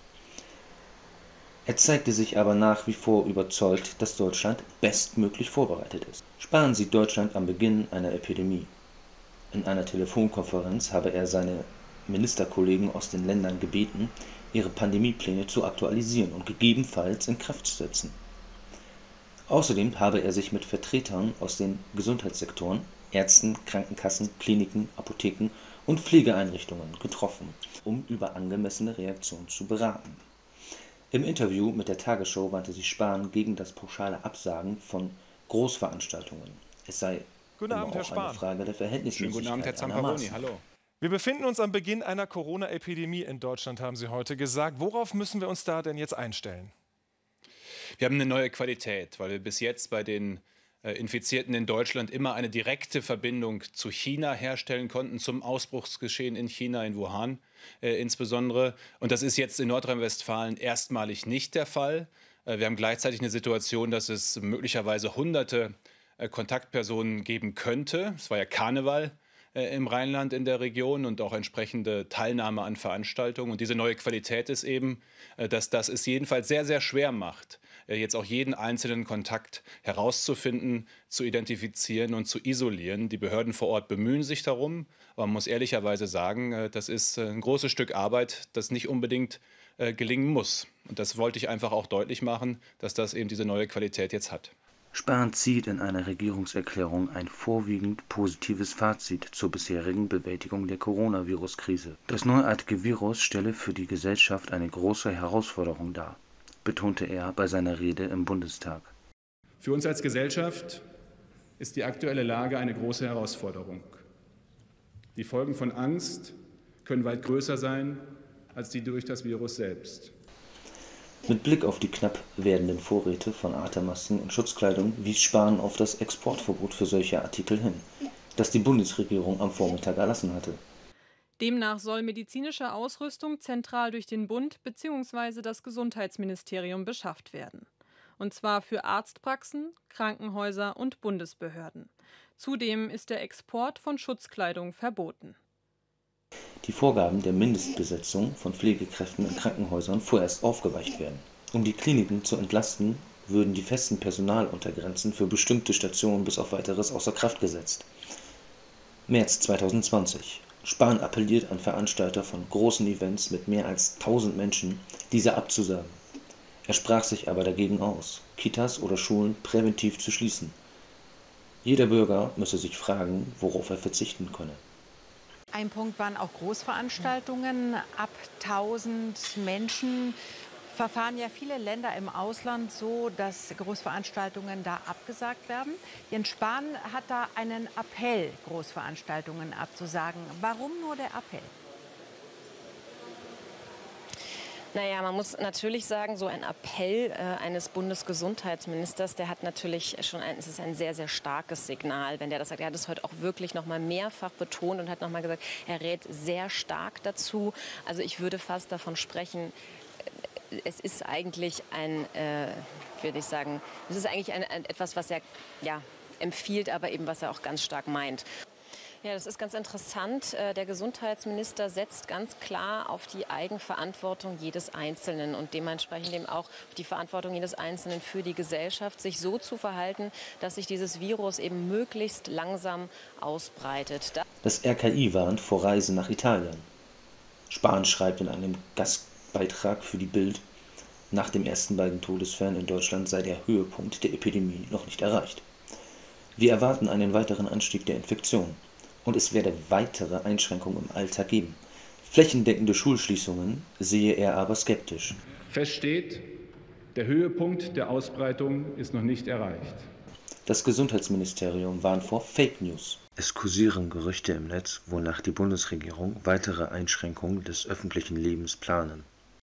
Er zeigte sich aber nach wie vor überzeugt, dass Deutschland bestmöglich vorbereitet ist. Spahn sieht Deutschland am Beginn einer Epidemie. In einer Telefonkonferenz habe er seine Ministerkollegen aus den Ländern gebeten, ihre Pandemiepläne zu aktualisieren und gegebenenfalls in Kraft zu setzen. Außerdem habe er sich mit Vertretern aus den Gesundheitssektoren, Ärzten, Krankenkassen, Kliniken, Apotheken und Pflegeeinrichtungen getroffen, um über angemessene Reaktionen zu beraten. Im Interview mit der Tagesschau wandte sich Spahn gegen das pauschale Absagen von Großveranstaltungen. Es sei Guten immer Abend, Herr auch Spahn. eine Frage der Verhältnismäßigkeit. Schönen guten Abend, Herr Zamperoni. Hallo. Wir befinden uns am Beginn einer Corona-Epidemie in Deutschland, haben Sie heute gesagt. Worauf müssen wir uns da denn jetzt einstellen? Wir haben eine neue Qualität, weil wir bis jetzt bei den äh, Infizierten in Deutschland immer eine direkte Verbindung zu China herstellen konnten, zum Ausbruchsgeschehen in China, in Wuhan äh, insbesondere. Und das ist jetzt in Nordrhein-Westfalen erstmalig nicht der Fall. Äh, wir haben gleichzeitig eine Situation, dass es möglicherweise hunderte äh, Kontaktpersonen geben könnte. Es war ja Karneval im Rheinland in der Region und auch entsprechende Teilnahme an Veranstaltungen. Und diese neue Qualität ist eben, dass das es jedenfalls sehr, sehr schwer macht, jetzt auch jeden einzelnen Kontakt herauszufinden, zu identifizieren und zu isolieren. Die Behörden vor Ort bemühen sich darum, aber man muss ehrlicherweise sagen, das ist ein großes Stück Arbeit, das nicht unbedingt gelingen muss. Und das wollte ich einfach auch deutlich machen, dass das eben diese neue Qualität jetzt hat. Spahn zieht in einer Regierungserklärung ein vorwiegend positives Fazit zur bisherigen Bewältigung der Coronavirus-Krise. Das neuartige Virus stelle für die Gesellschaft eine große Herausforderung dar, betonte er bei seiner Rede im Bundestag. Für uns als Gesellschaft ist die aktuelle Lage eine große Herausforderung. Die Folgen von Angst können weit größer sein als die durch das Virus selbst. Mit Blick auf die knapp werdenden Vorräte von Atemmasken und Schutzkleidung wies Spahn auf das Exportverbot für solche Artikel hin, das die Bundesregierung am Vormittag erlassen hatte. Demnach soll medizinische Ausrüstung zentral durch den Bund bzw. das Gesundheitsministerium beschafft werden. Und zwar für Arztpraxen, Krankenhäuser und Bundesbehörden. Zudem ist der Export von Schutzkleidung verboten. Die Vorgaben der Mindestbesetzung von Pflegekräften in Krankenhäusern vorerst aufgeweicht werden. Um die Kliniken zu entlasten, würden die festen Personaluntergrenzen für bestimmte Stationen bis auf Weiteres außer Kraft gesetzt. März zweitausendzwanzig. Spahn appelliert an Veranstalter von großen Events mit mehr als tausend Menschen, diese abzusagen. Er sprach sich aber dagegen aus, Kitas oder Schulen präventiv zu schließen. Jeder Bürger müsse sich fragen, worauf er verzichten könne. Ein Punkt waren auch Großveranstaltungen ab tausend Menschen. Verfahren ja viele Länder im Ausland so, dass Großveranstaltungen da abgesagt werden. Jens Spahn hat da einen Appell, Großveranstaltungen abzusagen. Warum nur der Appell? Naja, man muss natürlich sagen, so ein Appell äh, eines Bundesgesundheitsministers, der hat natürlich schon ein, es ist ein sehr, sehr starkes Signal, wenn der das sagt. Er hat es heute auch wirklich noch mal mehrfach betont und hat noch mal gesagt, er rät sehr stark dazu. Also ich würde fast davon sprechen, es ist eigentlich ein, äh, würde ich sagen, es ist eigentlich ein, ein, etwas, was er ja, empfiehlt, aber eben was er auch ganz stark meint. Ja, das ist ganz interessant. Der Gesundheitsminister setzt ganz klar auf die Eigenverantwortung jedes Einzelnen und dementsprechend eben auch auf die Verantwortung jedes Einzelnen für die Gesellschaft, sich so zu verhalten, dass sich dieses Virus eben möglichst langsam ausbreitet. Das R K I warnt vor Reisen nach Italien. Spahn schreibt in einem Gastbeitrag für die Bild, nach dem ersten beiden Todesfällen in Deutschland sei der Höhepunkt der Epidemie noch nicht erreicht. Wir erwarten einen weiteren Anstieg der Infektion. Und es werde weitere Einschränkungen im Alltag geben. Flächendeckende Schulschließungen sehe er aber skeptisch. Fest steht, der Höhepunkt der Ausbreitung ist noch nicht erreicht. Das Gesundheitsministerium warnt vor Fake News. Es kursieren Gerüchte im Netz, wonach die Bundesregierung weitere Einschränkungen des öffentlichen Lebens planen.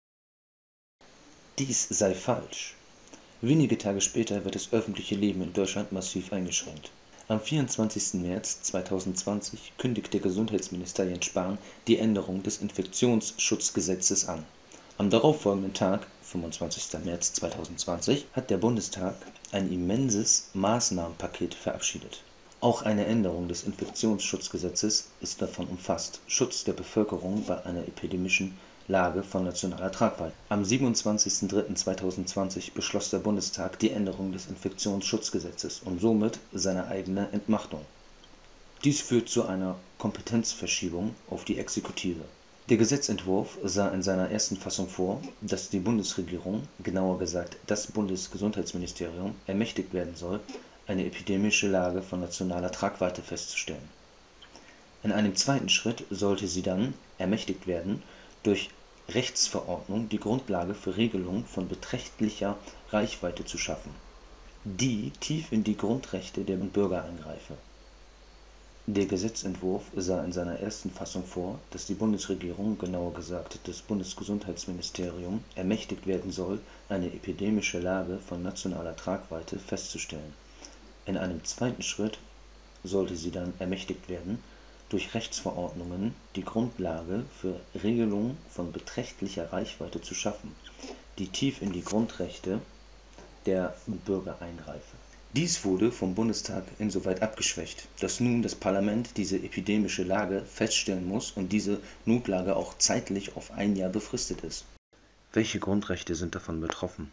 Dies sei falsch. Wenige Tage später wird das öffentliche Leben in Deutschland massiv eingeschränkt. Am vierundzwanzigsten März zweitausendzwanzig kündigte Gesundheitsminister Jens Spahn die Änderung des Infektionsschutzgesetzes an. Am darauffolgenden Tag, fünfundzwanzigsten März zweitausendzwanzig, hat der Bundestag ein immenses Maßnahmenpaket verabschiedet. Auch eine Änderung des Infektionsschutzgesetzes ist davon umfasst: Schutz der Bevölkerung bei einer epidemischen Lage von nationaler Tragweite. Am siebenundzwanzigsten dritten zweitausendzwanzig beschloss der Bundestag die Änderung des Infektionsschutzgesetzes und somit seine eigene Entmachtung. Dies führt zu einer Kompetenzverschiebung auf die Exekutive. Der Gesetzentwurf sah in seiner ersten Fassung vor, dass die Bundesregierung, genauer gesagt das Bundesgesundheitsministerium, ermächtigt werden soll, eine epidemische Lage von nationaler Tragweite festzustellen. In einem zweiten Schritt sollte sie dann ermächtigt werden, durch Rechtsverordnung die Grundlage für Regelungen von beträchtlicher Reichweite zu schaffen, die tief in die Grundrechte der Bürger eingreife. Der Gesetzentwurf sah in seiner ersten Fassung vor, dass die Bundesregierung, genauer gesagt das Bundesgesundheitsministerium, ermächtigt werden soll, eine epidemische Lage von nationaler Tragweite festzustellen. In einem zweiten Schritt sollte sie dann ermächtigt werden, durch Rechtsverordnungen die Grundlage für Regelungen von beträchtlicher Reichweite zu schaffen, die tief in die Grundrechte der Bürger eingreife. Dies wurde vom Bundestag insoweit abgeschwächt, dass nun das Parlament diese epidemische Lage feststellen muss und diese Notlage auch zeitlich auf ein Jahr befristet ist. Welche Grundrechte sind davon betroffen?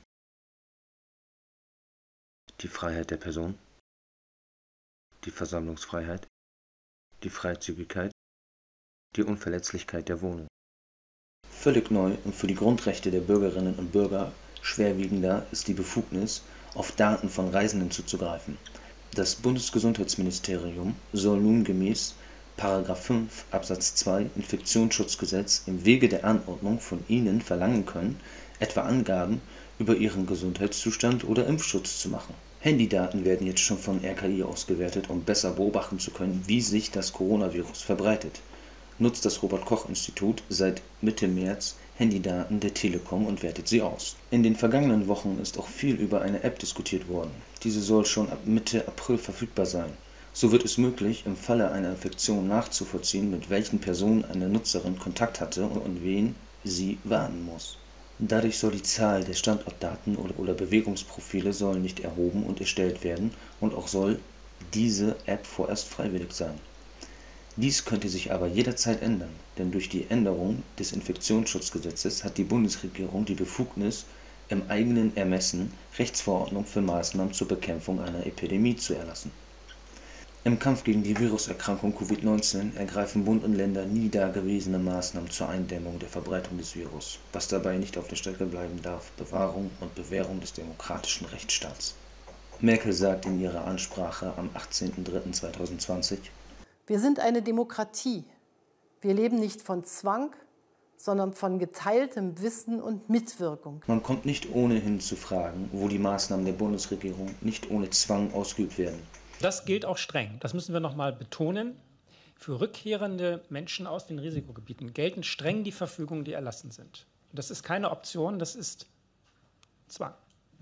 Die Freiheit der Person, die Versammlungsfreiheit, die Freizügigkeit, die Unverletzlichkeit der Wohnung. Völlig neu und für die Grundrechte der Bürgerinnen und Bürger schwerwiegender ist die Befugnis, auf Daten von Reisenden zuzugreifen. Das Bundesgesundheitsministerium soll nun gemäß Paragraph fünf Absatz zwei Infektionsschutzgesetz im Wege der Anordnung von ihnen verlangen können, etwa Angaben über ihren Gesundheitszustand oder Impfschutz zu machen. Handydaten werden jetzt schon von R K I ausgewertet, um besser beobachten zu können, wie sich das Coronavirus verbreitet. Nutzt das Robert-Koch-Institut seit Mitte März Handydaten der Telekom und wertet sie aus. In den vergangenen Wochen ist auch viel über eine App diskutiert worden. Diese soll schon ab Mitte April verfügbar sein. So wird es möglich, im Falle einer Infektion nachzuvollziehen, mit welchen Personen eine Nutzerin Kontakt hatte und wen sie warnen muss. Dadurch soll die Zahl der Standortdaten oder Bewegungsprofile sollen nicht erhoben und erstellt werden und auch soll diese App vorerst freiwillig sein. Dies könnte sich aber jederzeit ändern, denn durch die Änderung des Infektionsschutzgesetzes hat die Bundesregierung die Befugnis, im eigenen Ermessen Rechtsverordnung für Maßnahmen zur Bekämpfung einer Epidemie zu erlassen. Im Kampf gegen die Viruserkrankung Covid neunzehn ergreifen Bund und Länder nie dagewesene Maßnahmen zur Eindämmung der Verbreitung des Virus, was dabei nicht auf der Strecke bleiben darf: Bewahrung und Bewährung des demokratischen Rechtsstaats. Merkel sagt in ihrer Ansprache am achtzehnten dritten zweitausendzwanzig: Wir sind eine Demokratie. Wir leben nicht von Zwang, sondern von geteiltem Wissen und Mitwirkung. Man kommt nicht ohnehin zu fragen, wo die Maßnahmen der Bundesregierung nicht ohne Zwang ausgeübt werden. Das gilt auch streng. Das müssen wir noch mal betonen. Für rückkehrende Menschen aus den Risikogebieten gelten streng die Verfügungen, die erlassen sind. Das ist keine Option, das ist Zwang.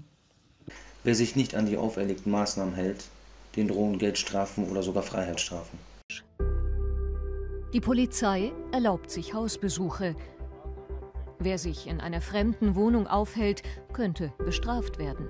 Wer sich nicht an die auferlegten Maßnahmen hält, den drohen Geldstrafen oder sogar Freiheitsstrafen. Die Polizei erlaubt sich Hausbesuche. Wer sich in einer fremden Wohnung aufhält, könnte bestraft werden.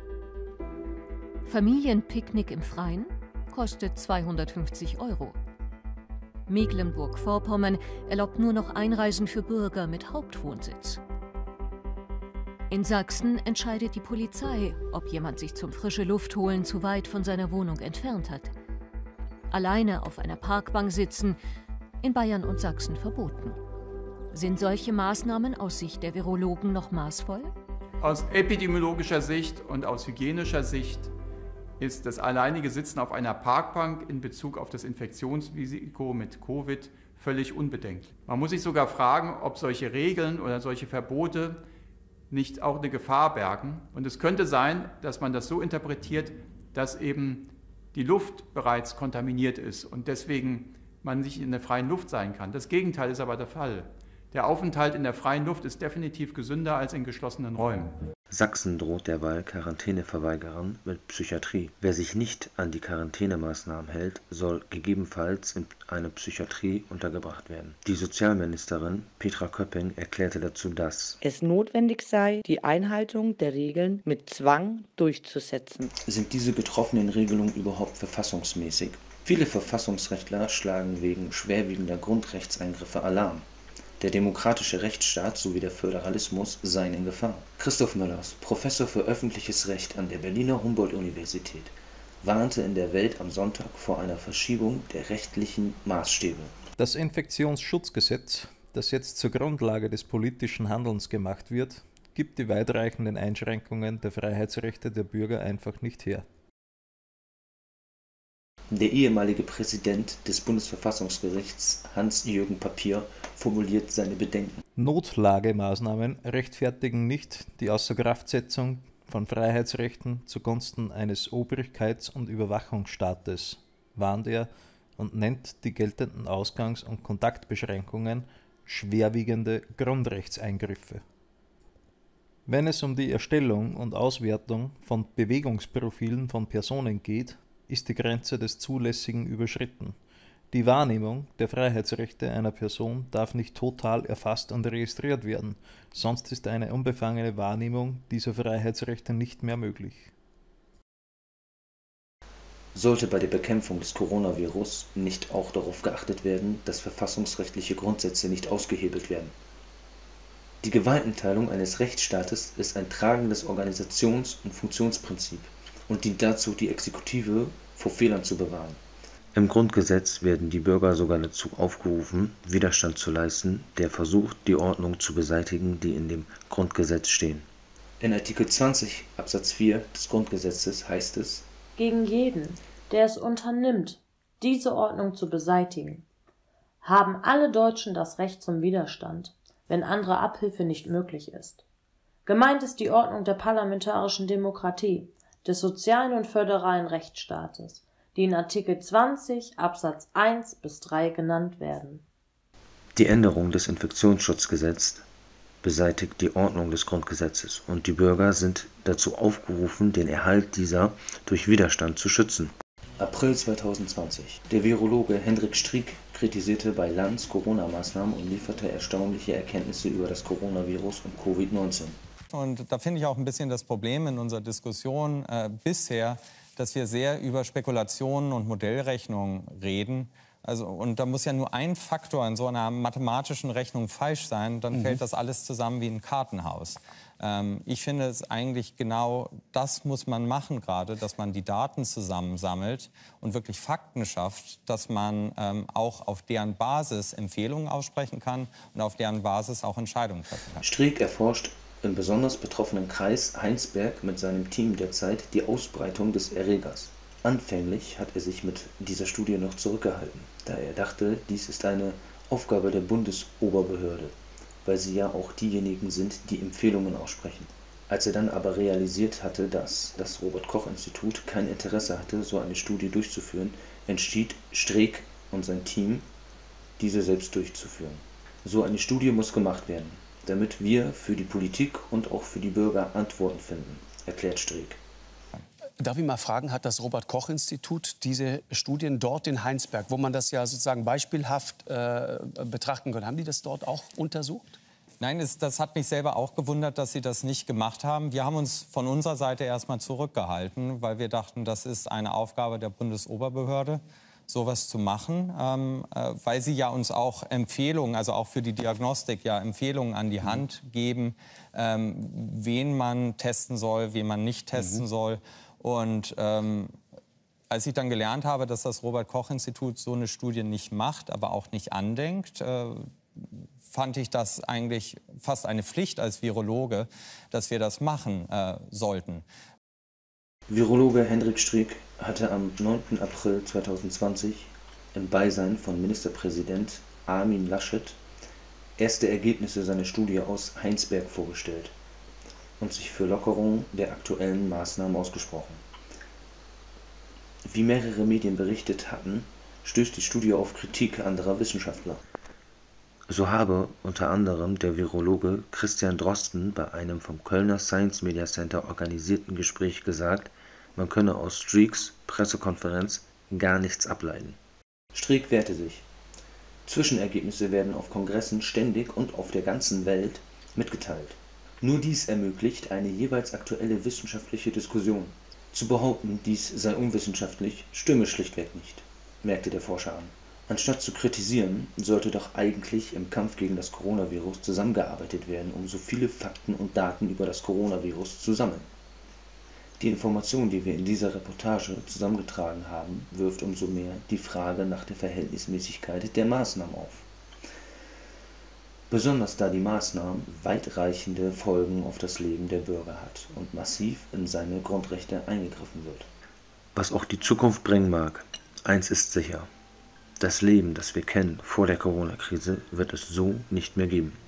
Familienpicknick im Freien kostet zweihundertfünfzig Euro. Mecklenburg-Vorpommern erlaubt nur noch Einreisen für Bürger mit Hauptwohnsitz. In Sachsen entscheidet die Polizei, ob jemand sich zum frische Luft holen zu weit von seiner Wohnung entfernt hat. Alleine auf einer Parkbank sitzen, in Bayern und Sachsen verboten. Sind solche Maßnahmen aus Sicht der Virologen noch maßvoll? Aus epidemiologischer Sicht und aus hygienischer Sicht ist das alleinige Sitzen auf einer Parkbank in Bezug auf das Infektionsrisiko mit Covid völlig unbedenklich. Man muss sich sogar fragen, ob solche Regeln oder solche Verbote nicht auch eine Gefahr bergen. Und es könnte sein, dass man das so interpretiert, dass eben die Luft bereits kontaminiert ist und deswegen man nicht in der freien Luft sein kann. Das Gegenteil ist aber der Fall. Der Aufenthalt in der freien Luft ist definitiv gesünder als in geschlossenen Räumen. Sachsen droht derweil Quarantäneverweigerern mit Psychiatrie. Wer sich nicht an die Quarantänemaßnahmen hält, soll gegebenenfalls in eine Psychiatrie untergebracht werden. Die Sozialministerin Petra Köpping erklärte dazu, dass es notwendig sei, die Einhaltung der Regeln mit Zwang durchzusetzen. Sind diese getroffenen Regelungen überhaupt verfassungsmäßig? Viele Verfassungsrechtler schlagen wegen schwerwiegender Grundrechtseingriffe Alarm. Der demokratische Rechtsstaat sowie der Föderalismus seien in Gefahr. Christoph Möllers, Professor für öffentliches Recht an der Berliner Humboldt-Universität, warnte in der Welt am Sonntag vor einer Verschiebung der rechtlichen Maßstäbe. Das Infektionsschutzgesetz, das jetzt zur Grundlage des politischen Handelns gemacht wird, gibt die weitreichenden Einschränkungen der Freiheitsrechte der Bürger einfach nicht her. Der ehemalige Präsident des Bundesverfassungsgerichts, Hans-Jürgen Papier, formuliert seine Bedenken. Notlagemaßnahmen rechtfertigen nicht die Außerkraftsetzung von Freiheitsrechten zugunsten eines Obrigkeits- und Überwachungsstaates, warnt er und nennt die geltenden Ausgangs- und Kontaktbeschränkungen schwerwiegende Grundrechtseingriffe. Wenn es um die Erstellung und Auswertung von Bewegungsprofilen von Personen geht, ist die Grenze des Zulässigen überschritten. Die Wahrnehmung der Freiheitsrechte einer Person darf nicht total erfasst und registriert werden, sonst ist eine unbefangene Wahrnehmung dieser Freiheitsrechte nicht mehr möglich. Sollte bei der Bekämpfung des Coronavirus nicht auch darauf geachtet werden, dass verfassungsrechtliche Grundsätze nicht ausgehebelt werden? Die Gewaltenteilung eines Rechtsstaates ist ein tragendes Organisations- und Funktionsprinzip und dient dazu, die Exekutive vor Fehlern zu bewahren. Im Grundgesetz werden die Bürger sogar dazu aufgerufen, Widerstand zu leisten, der versucht, die Ordnung zu beseitigen, die in dem Grundgesetz stehen. In Artikel zwanzig Absatz vier des Grundgesetzes heißt es: Gegen jeden, der es unternimmt, diese Ordnung zu beseitigen, haben alle Deutschen das Recht zum Widerstand, wenn andere Abhilfe nicht möglich ist. Gemeint ist die Ordnung der parlamentarischen Demokratie, des sozialen und föderalen Rechtsstaates, die in Artikel zwanzig Absatz eins bis drei genannt werden. Die Änderung des Infektionsschutzgesetzes beseitigt die Ordnung des Grundgesetzes und die Bürger sind dazu aufgerufen, den Erhalt dieser durch Widerstand zu schützen. April zweitausendzwanzig. Der Virologe Hendrik Strieck kritisierte bei Lanz Corona-Maßnahmen und lieferte erstaunliche Erkenntnisse über das Coronavirus und Covid neunzehn. Und da finde ich auch ein bisschen das Problem in unserer Diskussion äh, bisher, dass wir sehr über Spekulationen und Modellrechnungen reden. Also, und da muss ja nur ein Faktor in so einer mathematischen Rechnung falsch sein, dann mhm. fällt das alles zusammen wie ein Kartenhaus. Ähm, ich finde es eigentlich genau das muss man machen gerade, dass man die Daten zusammensammelt und wirklich Fakten schafft, dass man ähm, auch auf deren Basis Empfehlungen aussprechen kann und auf deren Basis auch Entscheidungen treffen kann. Strieck erforscht im besonders betroffenen Kreis Heinsberg mit seinem Team derzeit die Ausbreitung des Erregers. Anfänglich hat er sich mit dieser Studie noch zurückgehalten, da er dachte, dies ist eine Aufgabe der Bundesoberbehörde, weil sie ja auch diejenigen sind, die Empfehlungen aussprechen. Als er dann aber realisiert hatte, dass das Robert-Koch-Institut kein Interesse hatte, so eine Studie durchzuführen, entschied Streeck und sein Team, diese selbst durchzuführen. So eine Studie muss gemacht werden, damit wir für die Politik und auch für die Bürger Antworten finden, erklärt Streeck. Darf ich mal fragen, hat das Robert-Koch-Institut diese Studien dort in Heinsberg, wo man das ja sozusagen beispielhaft äh, betrachten kann, haben die das dort auch untersucht? Nein, das, das hat mich selber auch gewundert, dass sie das nicht gemacht haben. Wir haben uns von unserer Seite erstmal zurückgehalten, weil wir dachten, das ist eine Aufgabe der Bundesoberbehörde, sowas zu machen, ähm, äh, weil sie ja uns auch Empfehlungen, also auch für die Diagnostik, ja Empfehlungen an die Hand geben, ähm, wen man testen soll, wen man nicht testen mhm. soll. Und ähm, als ich dann gelernt habe, dass das Robert-Koch-Institut so eine Studie nicht macht, aber auch nicht andenkt, äh, fand ich das eigentlich fast eine Pflicht als Virologe, dass wir das machen äh, sollten. Virologe Hendrik Streeck hatte am neunten April zweitausendzwanzig im Beisein von Ministerpräsident Armin Laschet erste Ergebnisse seiner Studie aus Heinsberg vorgestellt und sich für Lockerung der aktuellen Maßnahmen ausgesprochen. Wie mehrere Medien berichtet hatten, stößt die Studie auf Kritik anderer Wissenschaftler. So habe unter anderem der Virologe Christian Drosten bei einem vom Kölner Science Media Center organisierten Gespräch gesagt, man könne aus Streecks Pressekonferenz gar nichts ableiten. Streeck wehrte sich. Zwischenergebnisse werden auf Kongressen ständig und auf der ganzen Welt mitgeteilt. Nur dies ermöglicht eine jeweils aktuelle wissenschaftliche Diskussion. Zu behaupten, dies sei unwissenschaftlich, stimme schlichtweg nicht, merkte der Forscher an. Anstatt zu kritisieren, sollte doch eigentlich im Kampf gegen das Coronavirus zusammengearbeitet werden, um so viele Fakten und Daten über das Coronavirus zu sammeln. Die Information, die wir in dieser Reportage zusammengetragen haben, wirft umso mehr die Frage nach der Verhältnismäßigkeit der Maßnahmen auf. Besonders da die Maßnahmen weitreichende Folgen auf das Leben der Bürger hat und massiv in seine Grundrechte eingegriffen wird. Was auch die Zukunft bringen mag, eins ist sicher: Das Leben, das wir kennen vor der Corona-Krise, wird es so nicht mehr geben.